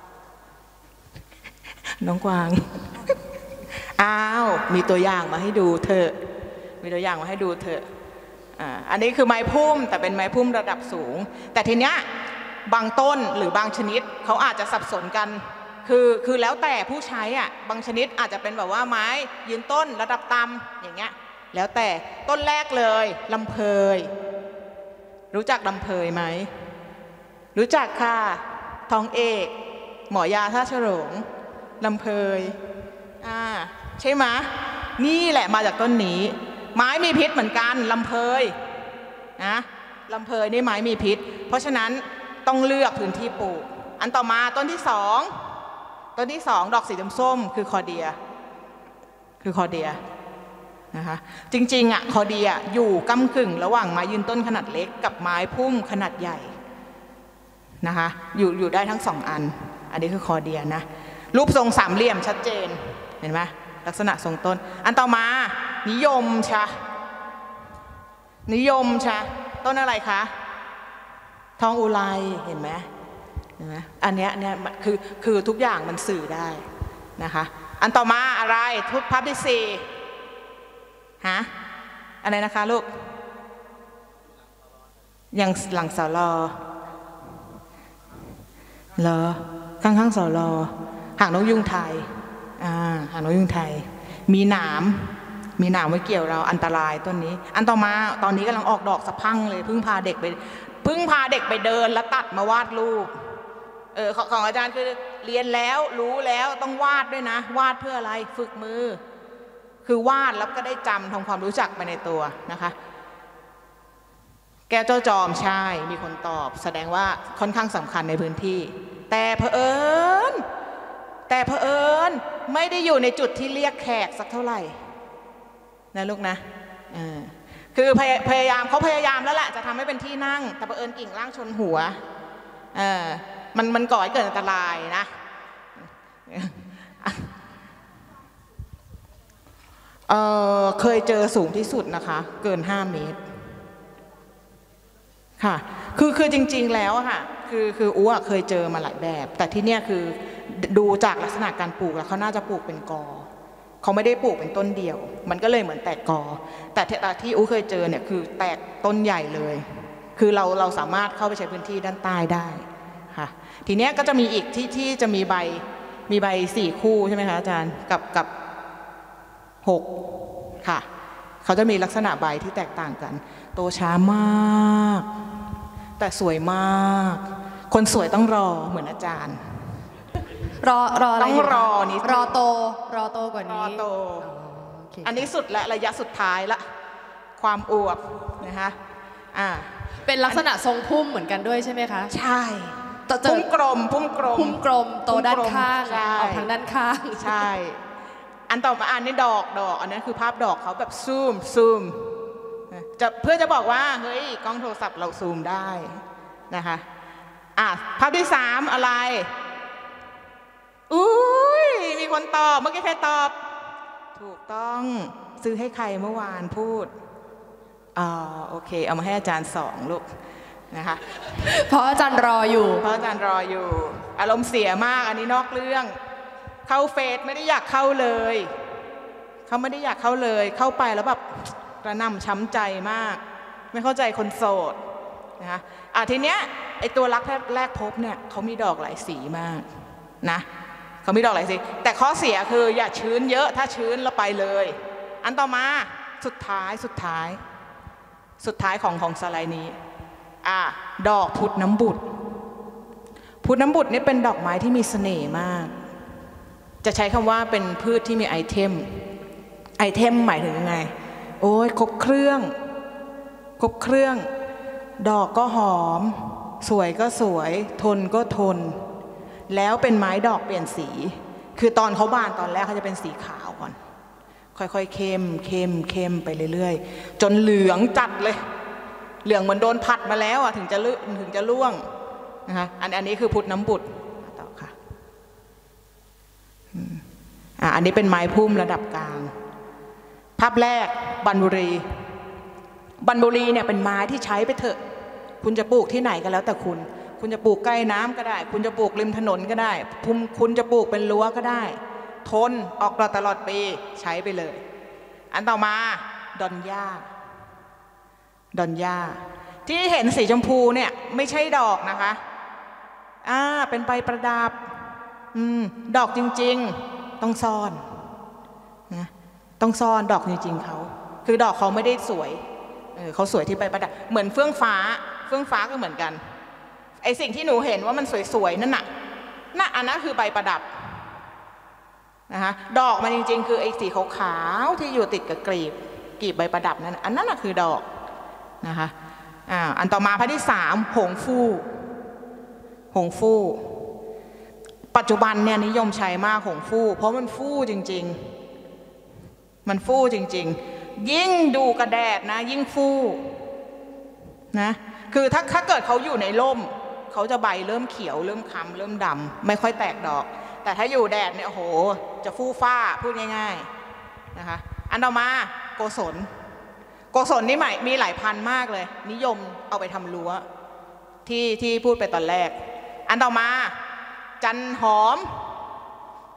น้องกวางอ้าวมีตัวอย่างมาให้ดูเถอะมีตัวอย่างมาให้ดูเถอะอ่าอันนี้คือไม้พุ่มแต่เป็นไม้พุ่มระดับสูงแต่ทีเนี้ยบางต้นหรือบางชนิดเขาอาจจะสับสนกันคือคือแล้วแต่ผู้ใช้อ่ะบางชนิดอาจจะเป็นแบบว่าไม้ยืนต้นระดับต่ำอย่างเงี้ยแล้วแต่ต้นแรกเลยลำเพยรู้จักลำเพยไหมรู้จักค่ะทองเอกหมอยาท่าฉลงลำเพยอ่าใช่ไหมนี่แหละมาจากต้นนี้ไม้มีพิษเหมือนกันลำเพยนะลำเพยนี่ไม้มีพิษเพราะฉะนั้นต้องเลือกพื้นที่ปลูกอันต่อมาต้นที่สองต้นที่สองดอกสีส้มๆคือคอเดียคือคอเดียนะคะจริงๆอ่ะคอเดียอยู่ก้ำกึ่งระหว่างไม้ยืนต้นขนาดเล็กกับไม้พุ่มขนาดใหญ่นะคะอยู่อยู่ได้ทั้งสองอันอันนี้คือคอเดียนะรูปทรงสามเหลี่ยมชัดเจนเห็นไหมลักษณะทรงต้นอันต่อมานิยมชะนิยมชะต้นอะไรคะทองอุไรเห็นไหมเห็นไหมอันเนี้ยเนี่ยคือคือทุกอย่างมันสื่อได้นะคะอันต่อมาอะไรทุกภาพที่สี่ฮะอะไรนะคะลูกยังหลังสลอเหรอข้างข้างสลอหางนกยุงไทยอ่าหางนกยุงไทยมีหนามมีหนามไว้เกี่ยวเราอันตรายต้นนี้อันต่อมาตอนนี้กำลังออกดอกสะพังเลยเพิ่งพาเด็กไปเพิ่งพาเด็กไปเดินแล้วตัดมาวาดรูปเออของอาจารย์คือเรียนแล้วรู้แล้วต้องวาดด้วยนะวาดเพื่ออะไรฝึกมือคือวาดแล้วก็ได้จำทำความรู้จักไปในตัวนะคะแก้วเจ้าจอมใช่มีคนตอบแสดงว่าค่อนข้างสำคัญในพื้นที่แต่เผอิญแต่เผอิญไม่ได้อยู่ในจุดที่เรียกแขกสักเท่าไหร่นะลูกนะคือพยายามเขาพยายามแล้วแหละจะทำให้เป็นที่นั่งแต่เผอิญกิ่งล่างชนหัวมันมันก่อให้เกิดอันตรายนะเออเคยเจอสูงที่สุดนะคะเกินห้าเมตรค่ะคือคือจริงๆแล้วค่ะคือคืออู๋เคยเจอมาหลายแบบแต่ที่เนี้ยคือดูจากลักษณะการปลูกแล้วเขาน่าจะปลูกเป็นกอเขาไม่ได้ปลูกเป็นต้นเดียวมันก็เลยเหมือนแตกกอแต่ที่อู๋เคยเจอเนี่ยคือแตกต้นใหญ่เลยคือเราเราสามารถเข้าไปใช้พื้นที่ด้านใต้ได้ค่ะทีเนี้ยก็จะมีอีกที่ที่จะมีใบมีใบสี่คู่ใช่ไหมคะอาจารย์กับกับหกค่ะเขาจะมีลักษณะใบที่แตกต่างกันโตช้ามากแต่สวยมากคนสวยต้องรอเหมือนอาจารย์รอรออะไรต้องรอนี้รอโตรอโตกว่านี้รอโตอันนี้สุดและระยะสุดท้ายละความอวบนะคะอ่าเป็นลักษณะทรงพุ่มเหมือนกันด้วยใช่ไหมคะใช่พุ่มกลมพุ่มกลมพุ่มกลมโตด้านข้างออกทางด้านข้างใช่อันต่อมาอันนี้ดอกดอกอันนั้นคือภาพดอกเขาแบบซูมซูมจะเพื่อจะบอกว่าเฮ้ยกล้องโทรศัพท์เราซูมได้นะคะอ่ะภาพที่สามอะไรอุ้ยมีคนตอบเมื่อกี้ใครตอบถูกต้องซื้อให้ใครเมื่อวานพูดอ่าโอเคเอามาให้อาจารย์สองลูกนะคะเพราะอาจารย์รออยู่เพราะอาจารย์รออยู่อารมณ์เสียมากอันนี้นอกเรื่องเข้าเฟซไม่ได้อยากเข้าเลยเขาไม่ได้อยากเข้าเลยเข้าไปแล้วแบบกระหน่ำช้ำใจมากไม่เข้าใจคนโสดนะคะอ่ะทีเนี้ยไอตัวรักแรกพบเนี่ยเขามีดอกหลายสีมากนะเขามีดอกหลายสีแต่ข้อเสียคืออย่าชื้นเยอะถ้าชื้นเราไปเลยอันต่อมาสุดท้ายสุดท้ายสุดท้ายของของสไลด์นี้อ่ะดอกพุทธน้ำบุตรพุทธน้ำบุตรนี่เป็นดอกไม้ที่มีเสน่ห์มากจะใช้คำว่าเป็นพืชที่มีไอเทมไอเทมหมายถึงยังไงโอ้ยครบเครื่องครบเครื่องดอกก็หอมสวยก็สวยทนก็ทนแล้วเป็นไม้ดอกเปลี่ยนสีคือตอนเขาบานตอนแรกเขาจะเป็นสีขาวก่อนค่อยๆเข้มเข้มเข้มไปเรื่อยๆจนเหลืองจัดเลยเหลืองเหมือนโดนผัดมาแล้วอ่ะถึงจะลื่นถึงจะร่วงนะคะอันอันนี้คือพุทธน้ำบุตรต่อค่ะอ่าอันนี้เป็นไม้พุ่มระดับกลางภาพแรกบันบุรีบันบุรีเนี่ยเป็นไม้ที่ใช้ไปเถอะคุณจะปลูกที่ไหนก็แล้วแต่คุณคุณจะปลูกใกล้น้ำก็ได้คุณจะปลูกริมถนนก็ได้คุณจะปลูกเป็นรั้วก็ได้ทนออกดอกตลอดปีใช้ไปเลยอันต่อมาดอนย่าดอนย่าที่เห็นสีชมพูเนี่ยไม่ใช่ดอกนะคะอ่าเป็นใบประดับอืมดอกจริงๆต้องซ่อนนะต้องซ่อนดอกจริงๆเขาคือดอกเขาไม่ได้สวยเออเขาสวยที่ใบประดับเหมือนเฟื่องฟ้าเฟื่องฟ้าก็เหมือนกันไอสิ่งที่หนูเห็นว่ามันสวยๆนั่นน่ะน่ะอันนั้นคือใบประดับนะคะดอกมันจริงๆคือไอสีขาวๆที่อยู่ติดกับกลีบกลีบใบประดับนั่นอันนั้นน่ะคือดอกนะคะอ่าอันต่อมาพระที่สามหงฟู่หงฟู่ปัจจุบันเนี่ยนิยมใช้มากหงฟู่เพราะมันฟู่จริงๆมันฟู่จริงๆยิ่งดูกระแดดนะยิ่งฟู่นะคือถ้าถ้าเกิดเขาอยู่ในร่มเขาจะใบเริ่มเขียวเริ่มค้ำเริ่มดำไม่ค่อยแตกดอกแต่ถ้าอยู่แดดเนี่ยโอ้โหจะฟู่ฟ้าพูดง่ายๆนะคะอันต่อมาโกศลโกศลนี่ใหม่มีหลายพันธุ์มากเลยนิยมเอาไปทำรั้วที่ที่พูดไปตอนแรกอันต่อมาจันหอม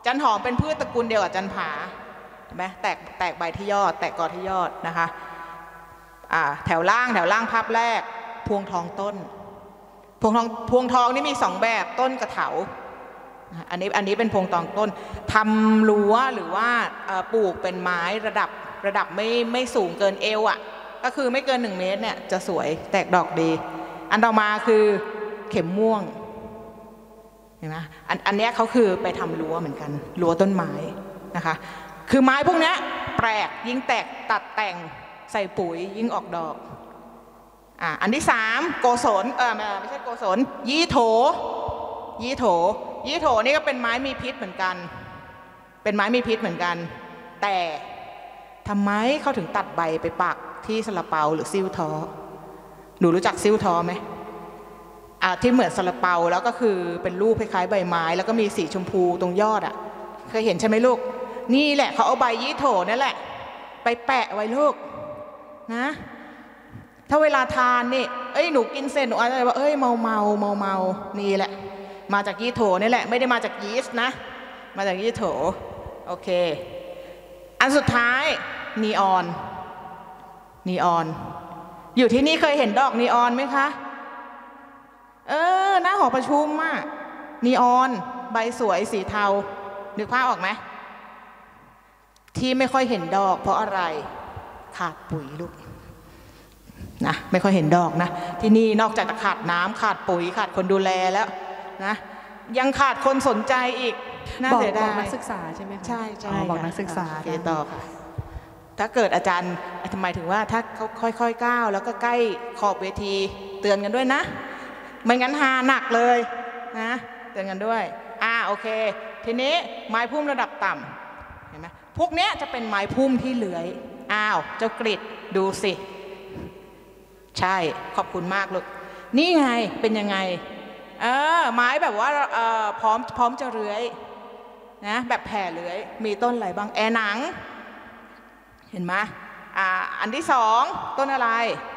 จันหอมเป็นพืชตระกูลเดียวกับจันผาเห็นไหมแตกแตกใบที่ยอดแตกกอที่ยอดนะคะอ่าแถวล่างแถวล่างภาพแรกพวงทองต้นพวงทองพวงทองนี่มีสองแบบต้นกระเถาอันนี้อันนี้เป็นพวงทองต้นทำรั้วหรือว่าปลูกเป็นไม้ระดับระดับไม่ไม่สูงเกินเอวอ่ะก็คือไม่เกินหนึ่งเมตรเนี่ยจะสวยแตกดอกดีอันต่อมาคือเข็มม่วงเห็นไหมอันอันนี้เขาคือไปทำรั้วเหมือนกันรั้วต้นไม้นะคะคือไม้พวกนี้แปลกยิ่งแตกตัดแต่งใส่ปุ๋ยยิ่งออกดอกอ่ะอันที่สามโกศลเออไม่ใช่โกศลยี่โถยี่โถยี่โถนี่ก็เป็นไม้มีพิษเหมือนกันเป็นไม้มีพิษเหมือนกันแต่ทำไมเขาถึงตัดใบไปปักที่ซาลาเปาหรือซิ่วท้อหนูรู้จักซิ่วท้อไหมอ่ะที่เหมือนซาลาเปาแล้วก็คือเป็นรูปคล้ายๆใบไม้แล้วก็มีสีชมพูตรงยอดอ่ะเคยเห็นใช่ไหมลูกนี่แหละเขาเอาใบยี่โถนั่นแหละไปแปะไว้ลูกนะถ้าเวลาทานนี่เอ้ยหนูกินเสร็จหนูอาจจะว่าเอ้ยเมาเมาเมาเมานี่แหละมาจากยี่โถนี่แหละไม่ได้มาจากยีสต์นะมาจากยี่โถโอเคอันสุดท้ายนีออนนีออนอยู่ที่นี่เคยเห็นดอกนีออนไหมคะเออหน้าหอประชุมอ่ะนีออนใบสวยสีเทานึกภาพออกไหมที่ไม่ค่อยเห็นดอกเพราะอะไรขาดปุ๋ยลูกนะไม่ค่อยเห็นดอกนะที่นี่นอกจากจะขาดน้ำขาดปุ๋ยขาดคนดูแลแล้วนะยังขาดคนสนใจอีกน่าเสียดายบอกนักศึกษาใช่ไหมคะใช่ใช่บอกนักศึกษาโอเคต่อค่ะถ้าเกิดอาจารย์ทำไมถึงว่าถ้าเขาค่อยๆก้าวแล้วก็ใกล้ขอบเวทีเตือนกันด้วยนะไม่งั้นหาหนักเลยนะเตือนกันด้วยอ่าโอเคทีนี้ไม้พุ่มระดับต่ำเห็นไหมพวกเนี้ยจะเป็นไม้พุ่มที่เลื้อยอ้าวเจ้ากริดดูสิใช่ขอบคุณมากลูกนี่ไงเป็นยังไงเออไม้แบบว่าเอ่อพร้อมพร้อมจะเลื้อยนะแบบแผ่เลื้อยมีต้นอะไรบ้างแอหนังเห็นไหมอ่าอันที่สองต้นอะไร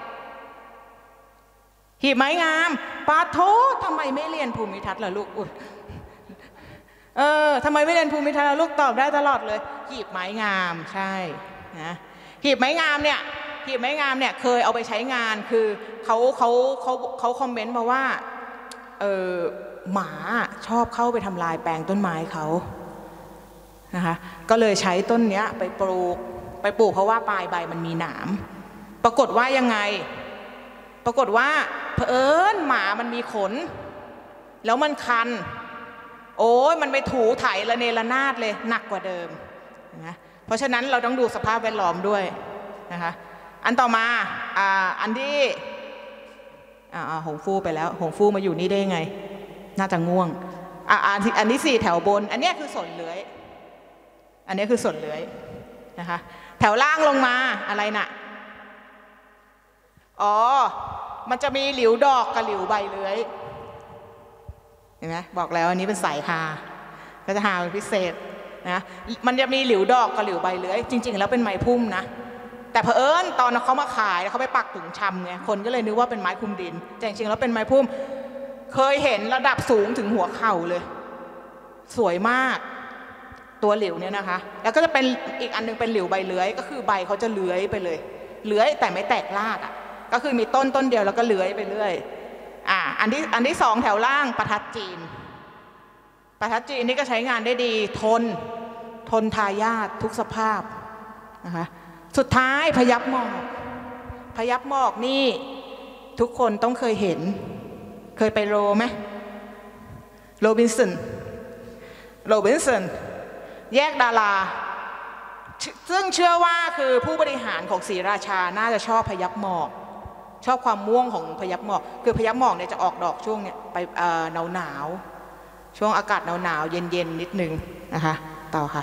หีบไม้งามปาโถทำไมไม่เรียนภูมิทัศน์ล่ะลูกเออทำไมไม่เรียนภูมิทัศน์ล่ะลูกตอบได้ตลอดเลยหีบไม้งามใช่นะหีบไม้งามเนี่ยหีบไม้งามเนี่ยเคยเอาไปใช้งานคือเขาเขาเขาเขาคอมเมนต์มาว่าเออหมาชอบเข้าไปทำลายแปลงต้นไม้เขานะคะก็เลยใช้ต้นเนี้ยไปปลูกไปปลูกเพราะว่าปลายใบมันมีหนามปรากฏว่ายังไงปรากฏว่าเผอิญหมามันมีขนแล้วมันคันโอ้ยมันไปถูไถระเนระนาดเลยหนักกว่าเดิมนะเพราะฉะนั้นเราต้องดูสภาพแวดล้อมด้วยนะคะอันต่อมาอ่าอันที่อ่าหงฟูไปแล้วหงฟูมาอยู่นี่ได้ไงน่าจะง่วงอ่าอันที่อันที่สี่แถวบนอันนี้คือสนเลื้อยอันนี้คือสนเลื้อยนะคะแถวล่างลงมาอะไรน่ะอ๋อมันจะมีหลิวดอกกับหลิวใบเลื้อยเห็นไหมบอกแล้วอันนี้เป็นสายฮาก็จะฮาเป็นพิเศษนะมันจะมีหลิวดอกกับหลิวใบเลื้อยจริงๆแล้วเป็นไม้พุ่มนะแต่เผอิญตอนเขามาขายแล้วเขาไปปักถุงชำไงคนก็เลยนึกว่าเป็นไม้คุมดินแต่จริงๆแล้วเป็นไม้พุ่มเคยเห็นระดับสูงถึงหัวเข่าเลยสวยมากตัวหลิวเนี่ยนะคะแล้วก็จะเป็นอีกอันนึงเป็นหลิวใบเลื้อยก็คือใบเขาจะเลื้อยไปเลยเลื้อยแต่ไม่แตกรากอ่ะก็คือมีต้นต้นเดียวแล้วก็เลื้อยไปเรื่อยอ่าอันที่อันที่สองแถวล่างประทัดจีนประทัดจีนนี่ก็ใช้งานได้ดีทนทนทายาททุกสภาพนะคะสุดท้ายพยับหมอกพยับหมอกนี่ทุกคนต้องเคยเห็นเคยไปโรไหมโรบินสันโรบินสันแยกดาราซึ่งเชื่อว่าคือผู้บริหารของศรีราชาน่าจะชอบพยับหมอกชอบความม่วงของพยับหมอกคือพยับหมอกเนี่ยจะออกดอกช่วงเนี่ยไปหนาวหนาวช่วงอากาศหนาวหนาวเย็นเย็นนิดนึงนะคะต่อค่ะ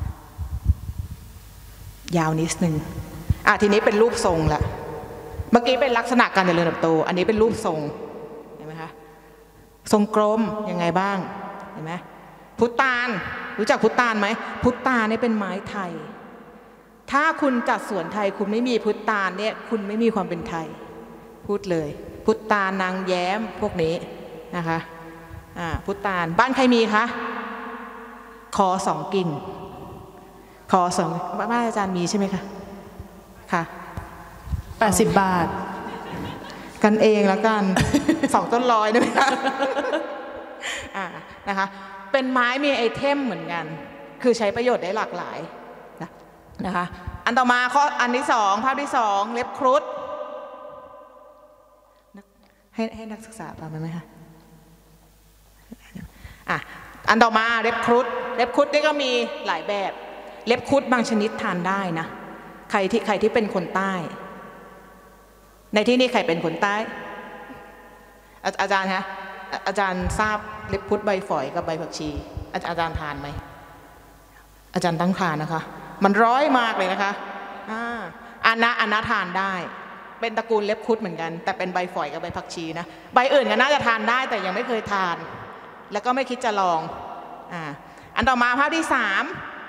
ยาวนิดนึงอ่ะทีนี้เป็นรูปทรงละเมื่อกี้เป็นลักษณะการเจริญเติบโตอันนี้เป็นรูปทรงเห็นไหมคะทรงกลมยังไงบ้างเห็นไหมพุตานรู้จักพุตานไหมพุตานนี่เป็นไม้ไทยถ้าคุณจัดสวนไทยคุณไม่มีพุตานเนี่ยคุณไม่มีความเป็นไทยพูดเลยพุตานนางแย้มพวกนี้นะคะอ่าพุตานบ้านใครมีคะคอสองกิ่งคอสองบ้านอาจารย์มีใช่ไหมคะค่ะแปดสิบบาทกันเองแล้วกันสองต้นร้อยได้ไหมคะอ่านะคะเป็นไม้มีไอเทมเหมือนกันคือใช้ประโยชน์ได้หลากหลายนะนะคะอันต่อมาข้ออันที่สองภาพที่สองเล็บครุฑให้ให้นักศึกษาฟังไหมคะอ่ะอันต่อมาเล็บครุฑเล็บครุฑนี่ก็มีหลายแบบเล็บครุฑบางชนิดทานได้นะใครที่ใครที่เป็นคนใต้ในที่นี้ใครเป็นคนใต้อาอาจารย์คะอาจารย์ทราบเล็บครุฑใบฝอยกับใบผักชีอาจารย์ทานไหมอาจารย์ตั้งทานนะคะมันร้อยมากเลยนะคะอ่าอันนะอันนะทานได้เป็นตระกูลเล็บครุฑเหมือนกันแต่เป็นใบฝอยกับใบผักชีนะใบอื่นก็น่าจะทานได้แต่ยังไม่เคยทานแล้วก็ไม่คิดจะลองอ่าอันต่อมาภาพที่สาม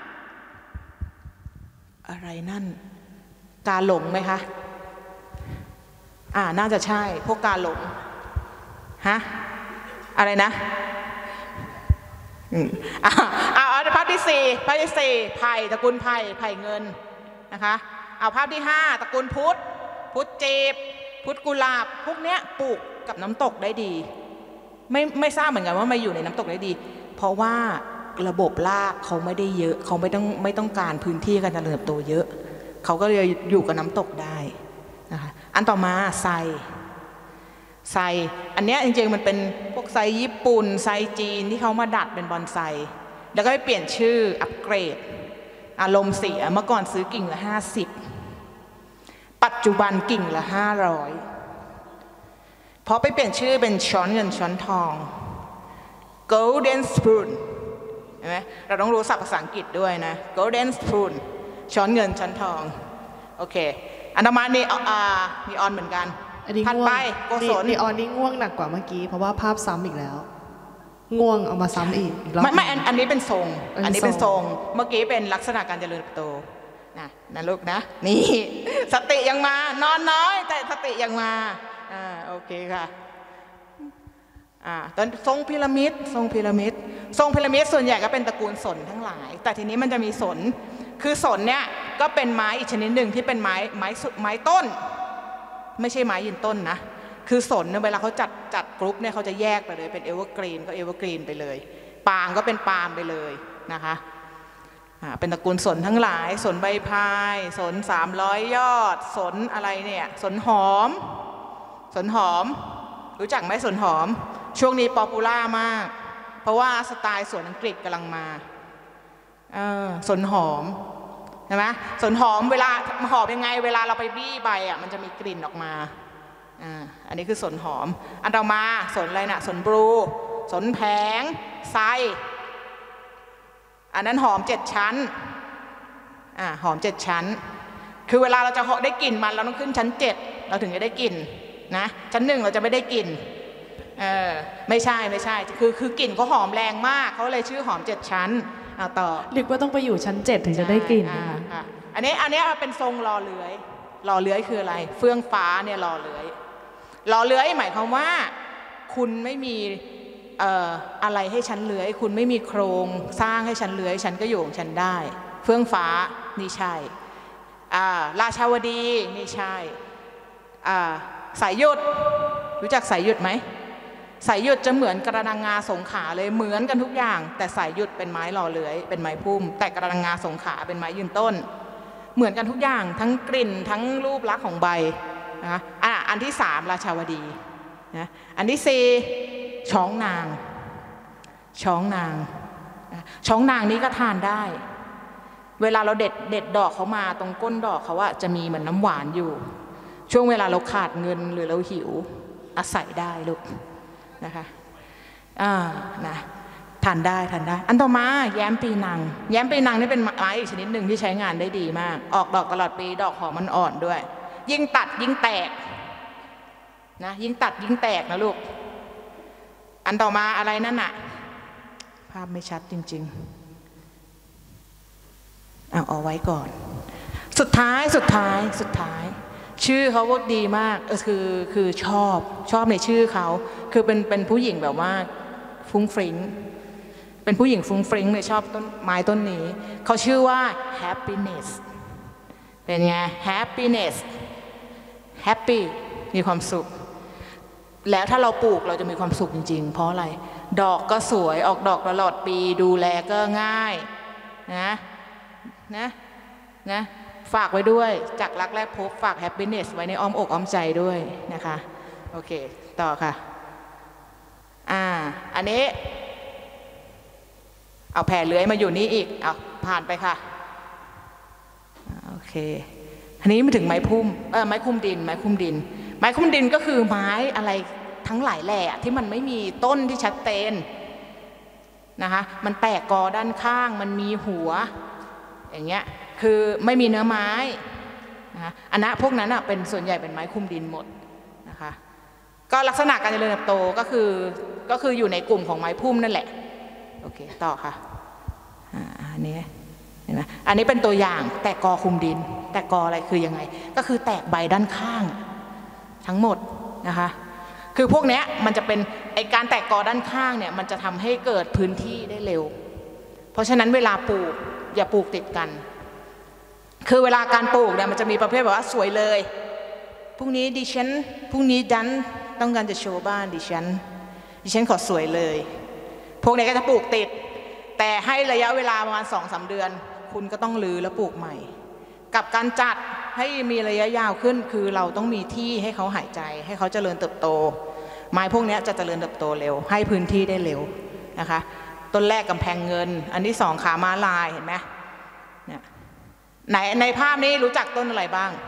อะไรนั่นกาหลงไหมคะอ่าน่าจะใช่พวกกาหลงฮะอะไรนะอืมอ่าเอาเอาภาพที่สี่ภาพที่สี่ไผ่ตระกูลไผ่ไผ่เงินนะคะเอาภาพที่ห้าตระกูลพุทธพุทธจีบพุทธกุหลาบพวกเนี้ยปลูกกับน้ำตกได้ดีไม่ไม่ทราบเหมือนกันว่ามาอยู่ในน้ำตกได้ดีเพราะว่าระบบรากเขาไม่ได้เยอะเขาไม่ต้องไม่ต้องการพื้นที่การเจริญเติบโตเยอะเขาก็เลยอยู่กับน้ำตกได้นะคะอันต่อมาไซไซอันนี้จริงๆมันเป็นพวกไซญี่ปุ่นไซจีนที่เขามาดัดเป็นบอนไซแล้วก็ไปเปลี่ยนชื่ออัปเกรดอารมณ์เสียเมื่อก่อนซื้อกิ่งละห้าสิบปัจจุบันกิ่งละห้าร้อยเพราะไปเปลี่ยนชื่อเป็นช้อนเงินช้อนทอง golden spoon เห็นไหมเราต้องรู้ศัพท์ภาษาอังกฤษด้วยนะ golden spoon ช้อนเงินช้อนทองโอเคอันต่อมานี่อ่านีออนเหมือนกันถัดไปโกศลนีออนนี่ง่วงหนักกว่าเมื่อกี้เพราะว่าภาพซ้ำอีกแล้วง่วงเอามาซ้ำอีกไม่ไม่อันนี้เป็นทรงอันนี้เป็นทรงเมื่อกี้เป็นลักษณะการเจริญเติบโตนะนะลูกนะนี่สติยังมานอนน้อยแต่สติยังมาอ่าโอเคค่ะอ่าตอนทรงพีระมิดทรงพีระมิดทรงพีระมิดส่วนใหญ่ก็เป็นตระกูลสนทั้งหลายแต่ทีนี้มันจะมีสนคือสนเนี่ยก็เป็นไม้อีกชนิดหนึ่งที่เป็นไม้ไม้ไม้ต้นไม่ใช่ไม้ยืนต้นนะคือสนเนี่ยเวลาเขาจัดจัดกรุ๊ปเนี่ยเขาจะแยกไปเลยเป็นเอเวอร์กรีนก็เอเวอร์กรีนไปเลยปาล์มก็เป็นปาล์มไปเลยนะคะเป็นตระกูลสนทั้งหลายสนใบพายสนสามร้อยยอดสนอะไรเนี่ยสนหอมสนหอมรู้จักไหมสนหอมช่วงนี้ป๊อปปูล่ามากเพราะว่าสไตล์สวนอังกฤษกำลังมาเออสนหอมใช่ไหมสนหอมเวลาหอมยังไงเวลาเราไปบี้ใบอ่ะมันจะมีกลิ่นออกมาอ่าอันนี้คือสนหอมอันต่อมาสนอะไรนะสนบลูสนแผงไซอันนั้นหอมเจ็ดชั้นอ่าหอมเจ็ดชั้นคือเวลาเราจะได้กลิ่นมันเราต้องขึ้นชั้นเจ็ดเราถึงจะได้กลิ่นนะชั้นหนึ่งเราจะไม่ได้กลิ่นเออไม่ใช่ไม่ใช่คือคือกลิ่นเขาหอมแรงมากเขาเลยชื่อหอมเจ็ดชั้นเอาต่อเรียกว่าต้องไปอยู่ชั้นเจ็ดถึงจะได้กลิ่นนะคะอันนี้อันนี้เป็นทรงรอเลื้อยรอเลื้อยคืออะไรเฟื่องฟ้าเนี่ยรอเลื้อยรอเลื้อยหมายความว่าคุณไม่มีเอ่ออะไรให้ฉันเลื้อยคุณไม่มีโครงสร้างให้ฉันเลื้อยฉันก็อยู่ของฉันได้เฟื่องฟ้านี่ใช่อ่าราชาวดีนี่ใช่อ่าสายหยุดรู้จักสายหยุดไหมสายหยุดจะเหมือนกระดังงาสงขลาเลยเหมือนกันทุกอย่างแต่สายหยุดเป็นไม้หล่อเลื้อยเป็นไม้พุ่มแต่กระดังงาสงขลาเป็นไม้ยืนต้นเหมือนกันทุกอย่างทั้งกลิ่นทั้งรูปลักษณ์ของใบนะอ่ะอันที่สามราชาวดีนะอันที่สี่ช้องนางช้องนางช้องนางนี้ก็ทานได้เวลาเราเด็ดเด็ดดอกเขามาตรงก้นดอกเขาอะจะมีเหมือนน้ำหวานอยู่ช่วงเวลาเราขาดเงินหรือเราหิวอาศัยได้ลูกนะคะอ่านะทานได้ทานได้อันต่อมาแย้มปีนังแย้มปีนังนี่เป็นไม้อีกชนิดหนึ่งที่ใช้งานได้ดีมากออกดอกตลอดปีดอกหอมมันอ่อนด้วยยิ่งตัดยิ่งแตกนะยิ่งตัดยิ่งแตกนะลูกอันต่อมาอะไรนั่นน่ะภาพไม่ชัดจริงๆเอาเอาไว้ก่อนสุดท้ายสุดท้ายสุดท้ายชื่อเขาก็ดีมากเออคือคือชอบชอบในชื่อเขาคือเป็นเป็นผู้หญิงแบบว่าฟุ้งฟริ้งไปเป็นผู้หญิงฟุ้งฟริ้งเลยชอบต้นไม้ต้นนี้เขาชื่อว่า happiness เป็นไง happiness happy มีความสุขแล้วถ้าเราปลูกเราจะมีความสุขจริงๆเพราะอะไรดอกก็สวยออกดอกตลอดปีดูแลก็ง่ายนะนะนะฝากไว้ด้วยจากรักแรกพบฝาก happiness ไว้ในอ้อมอกอ้อมใจด้วยนะคะโอเคต่อค่ะอ่าอันนี้เอาแผ่เลื้อยมาอยู่นี่อีกเอาผ่านไปค่ะโอเคอันนี้มาถึงไม้พุ่มเออไม้คุ้มดินไม้คุ้มดินไม้คุ้มดินก็คือไม้อะไรทั้งหลายแหล่ที่มันไม่มีต้นที่ชัดเจนนะคะมันแตกกอด้านข้างมันมีหัวอย่างเงี้ยคือไม่มีเนื้อไม้นะคะอันนั้นพวกนั้นอ่ะเป็นส่วนใหญ่เป็นไม้คุ้มดินหมดนะคะก็ลักษณะการเจริญเติบโตก็คือก็คืออยู่ในกลุ่มของไม้พุ่มนั่นแหละโอเคต่อค่ะอันนี้เห็นไหมอันนี้เป็นตัวอย่างแตกกอคุมดินแตกกออะไรคือยังไงก็คือแตกใบด้านข้างทั้งหมดนะคะคือพวกนี้มันจะเป็นไอการแตกกอด้านข้างเนี่ยมันจะทำให้เกิดพื้นที่ได้เร็วเพราะฉะนั้นเวลาปลูกอย่าปลูกติดกันคือเวลาการปลูกเนี่ยมันจะมีประเภทแบบว่าสวยเลยพรุ่งนี้ดิฉันพรุ่งนี้ดันต้องการจะโชว์บ้านดิฉันดิฉันขอสวยเลยพวกนี้ก็จะปลูกติดแต่ให้ระยะเวลาประมาณสองสามเดือนคุณก็ต้องรื้อแล้วปลูกใหม่กับการจัดให้มีระยะยาวขึ้นคือเราต้องมีที่ให้เขาหายใจให้เขาเจริญเติบโตไม้พวกนี้จะเจริญเติบโตเร็วให้พื้นที่ได้เร็วนะคะต้นแรกกำแพงเงินอันที่สองขาม้าลายเห็นไหมเนี่ยไหนในภาพนี้รู้จักต้นอะไรบ้าง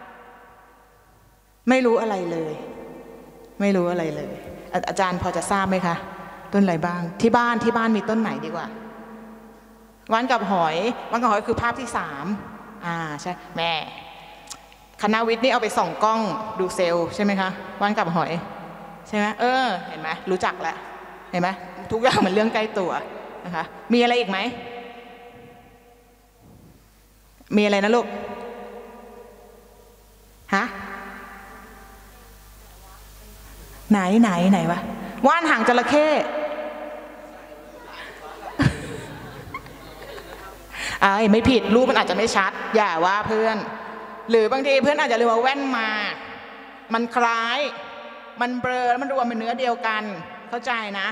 ไม่รู้อะไรเลยไม่รู้อะไรเลยอาจารย์พอจะทราบไหมคะต้นอะไรบ้างที่บ้านที่บ้านมีต้นไหนดีกว่าว่านกับหอยว่านกับหอยคือภาพที่สามอ่าใช่แม่คณะวิทย์นี่เอาไปส่องกล้องดูเซลล์ใช่ไหมคะว่านกับหอยใช่ไหมเออเห็นไหมรู้จักแล้วเห็นไหมทุกอย่างมันเรื่องใกล้ตัวนะคะมีอะไรอีกไหมมีอะไรนะลูกฮะไหนไหนไหนวะว่านหางจระเข้ไอ้ไม่ผิดรูปมันอาจจะไม่ชัดอย่าว่าเพื่อนหรือบางทีเพื่อนอาจจะเรียกว่าแว่นมามันคล้ายมันเบลอแล้วมันรวมเป็นเนื้อเดียวกันเข้าใจนะ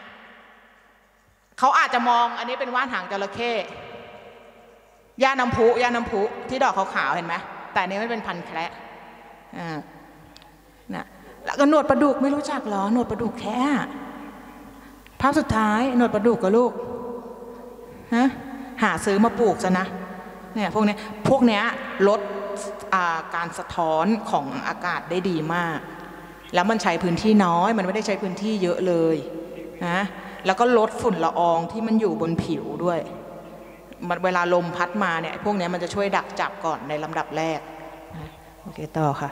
เขาอาจจะมองอันนี้เป็นว่านหางจระเข้ย่าน้ำพุย่าน้ำพุที่ดอกขาวๆเห็นไหมแต่อันนี้ไม่เป็นพันธุ์แคระอ่านะแล้วก็หนวดปลาดุกไม่รู้จักเหรอหนวดปลาดุกแค่ภาพสุดท้ายหนวดปลาดุกกับลูกฮะหาซื้อมาปลูกซะนะเนี่ยพวกนี้พวกนี้ลดการสะท้อนของอากาศได้ดีมากแล้วมันใช้พื้นที่น้อยมันไม่ได้ใช้พื้นที่เยอะเลยนะแล้วก็ลดฝุ่นละอองที่มันอยู่บนผิวด้วยเวลาลมพัดมาเนี่ยพวกนี้มันจะช่วยดักจับก่อนในลำดับแรกโอเคต่อค่ะ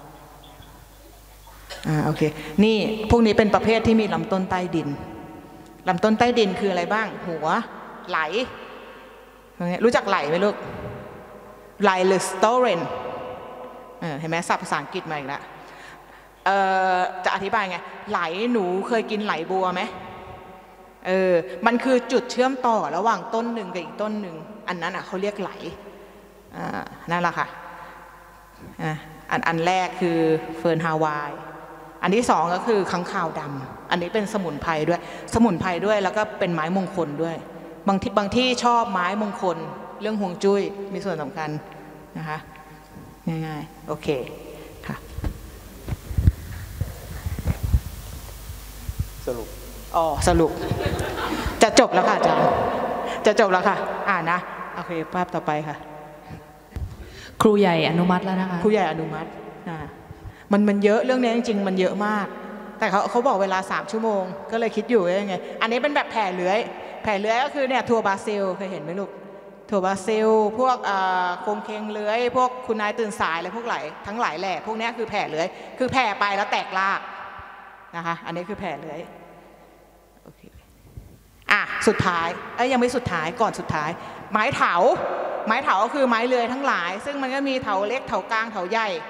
อ่าโอเคนี่พวกนี้เป็นประเภทที่มีลำต้นใต้ดินลำต้นใต้ดินคืออะไรบ้างหัวไหลรู้จักไหลไหมลูกไหลหรือ storen เห็นไหมศัพท์ภาษาอังกฤษมาอีกแล้วจะอธิบายไงไหลหนูเคยกินไหลบัวไหมเออมันคือจุดเชื่อมต่อระหว่างต้นหนึ่งกับอีกต้นหนึ่งอันนั้นอ่ะเขาเรียกไหลอ่านั่นแหละค่ะอันอันแรกคือเฟิร์นฮาวายอันที่สองก็คือค้างคาวดำอันนี้เป็นสมุนไพรด้วยสมุนไพรด้วยแล้วก็เป็นไม้มงคลด้วยบางที่บางที่ชอบไม้มงคลเรื่องฮวงจุ้ยมีส่วนสำคัญนะคะง่ายๆโอเคค่ะสรุปอ๋อสรุปจะจบแล้วค่ะอาจารย์จะจบแล้วค่ะอ่านะโอเคภาพต่อไปค่ะครูใหญ่อนุมัติแล้วนะคะครูใหญ่อนุมัติอ่ามันมันเยอะเรื่องนี้จริงๆมันเยอะมากแต่เขาเขาบอกเวลาสามชั่วโมงก็เลยคิดอยู่ว่ายังไงอันนี้เป็นแบบแผ่เลื้อยแผ่เลื้อยก็คือเนี่ยถั่วบราซิลเคยเห็นไหมลูกถั่วบราซิลพวกโคมเคงเลื้อยพวกคุณนายตื่นสายอะไรพวกไหลทั้งหลายแหล่พวกนี้คือแผ่เลื้อยคือแผ่ไปแล้วแตกรากนะคะอันนี้คือแผ่เลื้อยโอเคอ่ะสุดท้ายเอ้ยยังไม่สุดท้ายก่อนสุดท้ายไม้เถาไม้เถาก็คือไม้เลื้อยทั้งหลายซึ่งมันก็มีเถาเล็กเถากลางเถาใหญ่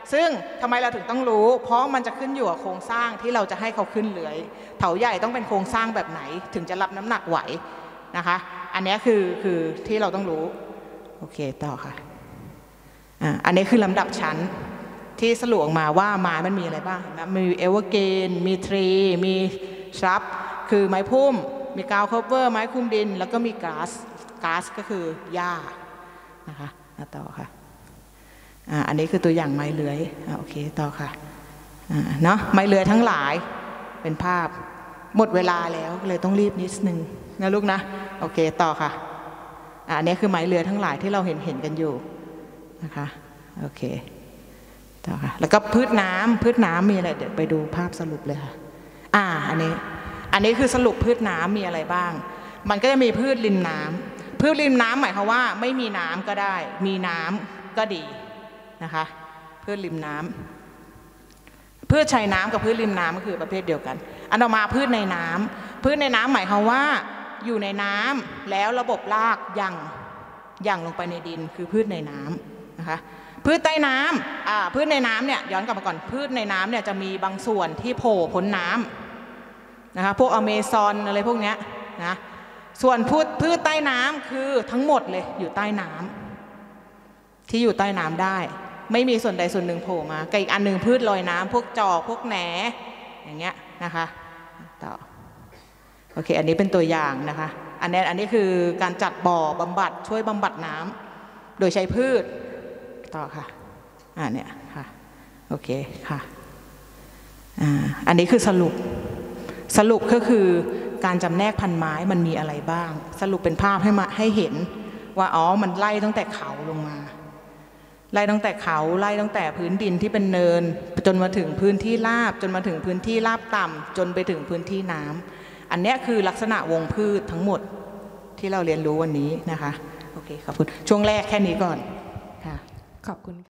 ซึ่งทำไมเราถึงต้องรู้เพราะมันจะขึ้นอยู่กับโครงสร้างที่เราจะให้เขาขึ้นเลื้อยเถาใหญ่ต้องเป็นโครงสร้างแบบไหนถึงจะรับน้ำหนักไหวนะคะอันนี้คือคือที่เราต้องรู้โอเคต่อค่ะอ่าอันนี้คือลำดับชั้นที่สรุปออกมาว่าไม้มันมีอะไรบ้างนะมีเอเวอร์เกนมีทรีมีชรับคือไม้พุ่มมีกาวคัฟเวอร์ไม้คุมดินแล้วก็มีก๊าซก๊าซก็คือหญ้านะคะต่อค่ะอ่าอันนี้คือตัวอย่างไม้เลื้อยอ่าโอเคต่อค่ะอ่าเนาะไม้เลื้อยทั้งหลายเป็นภาพหมดเวลาแล้วเลยต้องรีบนิดนึงนะลูกนะโอเคต่อค่ะอ่าอันนี้คือไม้เลื้อยทั้งหลายที่เราเห็นเห็นกันอยู่นะคะโอเคต่อค่ะแล้วก็พืชน้ำพืชน้ำมีอะไรเดี๋ยวไปดูภาพสรุปเลยค่ะอ่าอันนี้อันนี้คือสรุปพืชน้ำมีอะไรบ้างมันก็จะมีพืชริมน้ำพืชริมน้ำหมายความว่าไม่มีน้ำก็ได้มีน้ำก็ดีนะคะพืชริมน้ำพืชชายน้ำกับพืชริมน้ำก็คือประเภทเดียวกันอันต่อมาพืชในน้ำพืชในน้ำหมายความว่าอยู่ในน้ำแล้วระบบรากยังยังลงไปในดินคือพืชในน้ำนะคะพืชใต้น้ำอ่าพืชในน้ำเนี่ยย้อนกลับมาก่อนพืชในน้ำเนี่ยจะมีบางส่วนที่โผล่พ้นน้ำนะคะพวกอเมซอนอะไรพวกเนี้ยนะส่วนพืชพืชใต้น้ำคือทั้งหมดเลยอยู่ใต้น้ำที่อยู่ใต้น้ำได้ไม่มีส่วนใดส่วนหนึ่งโผล่มากับอีกอันหนึ่งพืชลอยน้ำพวกจอกพวกแหนอย่างเงี้ยนะคะต่อโอเคอันนี้เป็นตัวอย่างนะคะอันนี้อันนี้คือการจัดบ่อบำบัดช่วยบำบัดน้ำโดยใช้พืชต่อค่ะอ่าเนี่ยค่ะโอเคค่ะอ่าอันนี้คือสรุปสรุปก็คือการจำแนกพันไม้มันมีอะไรบ้างสรุปเป็นภาพให้มาให้เห็นว่าอ๋อมันไล่ตั้งแต่เขาลงมาไล่ตั้งแต่เขาไล่ตั้งแต่พื้นดินที่เป็นเนินจนมาถึงพื้นที่ราบจนมาถึงพื้นที่ราบต่ำจนไปถึงพื้นที่น้ำอันนี้คือลักษณะวงพืชทั้งหมดที่เราเรียนรู้วันนี้นะคะโอเคขอบคุณช่วงแรกแค่นี้ก่อนค่ะขอบคุณ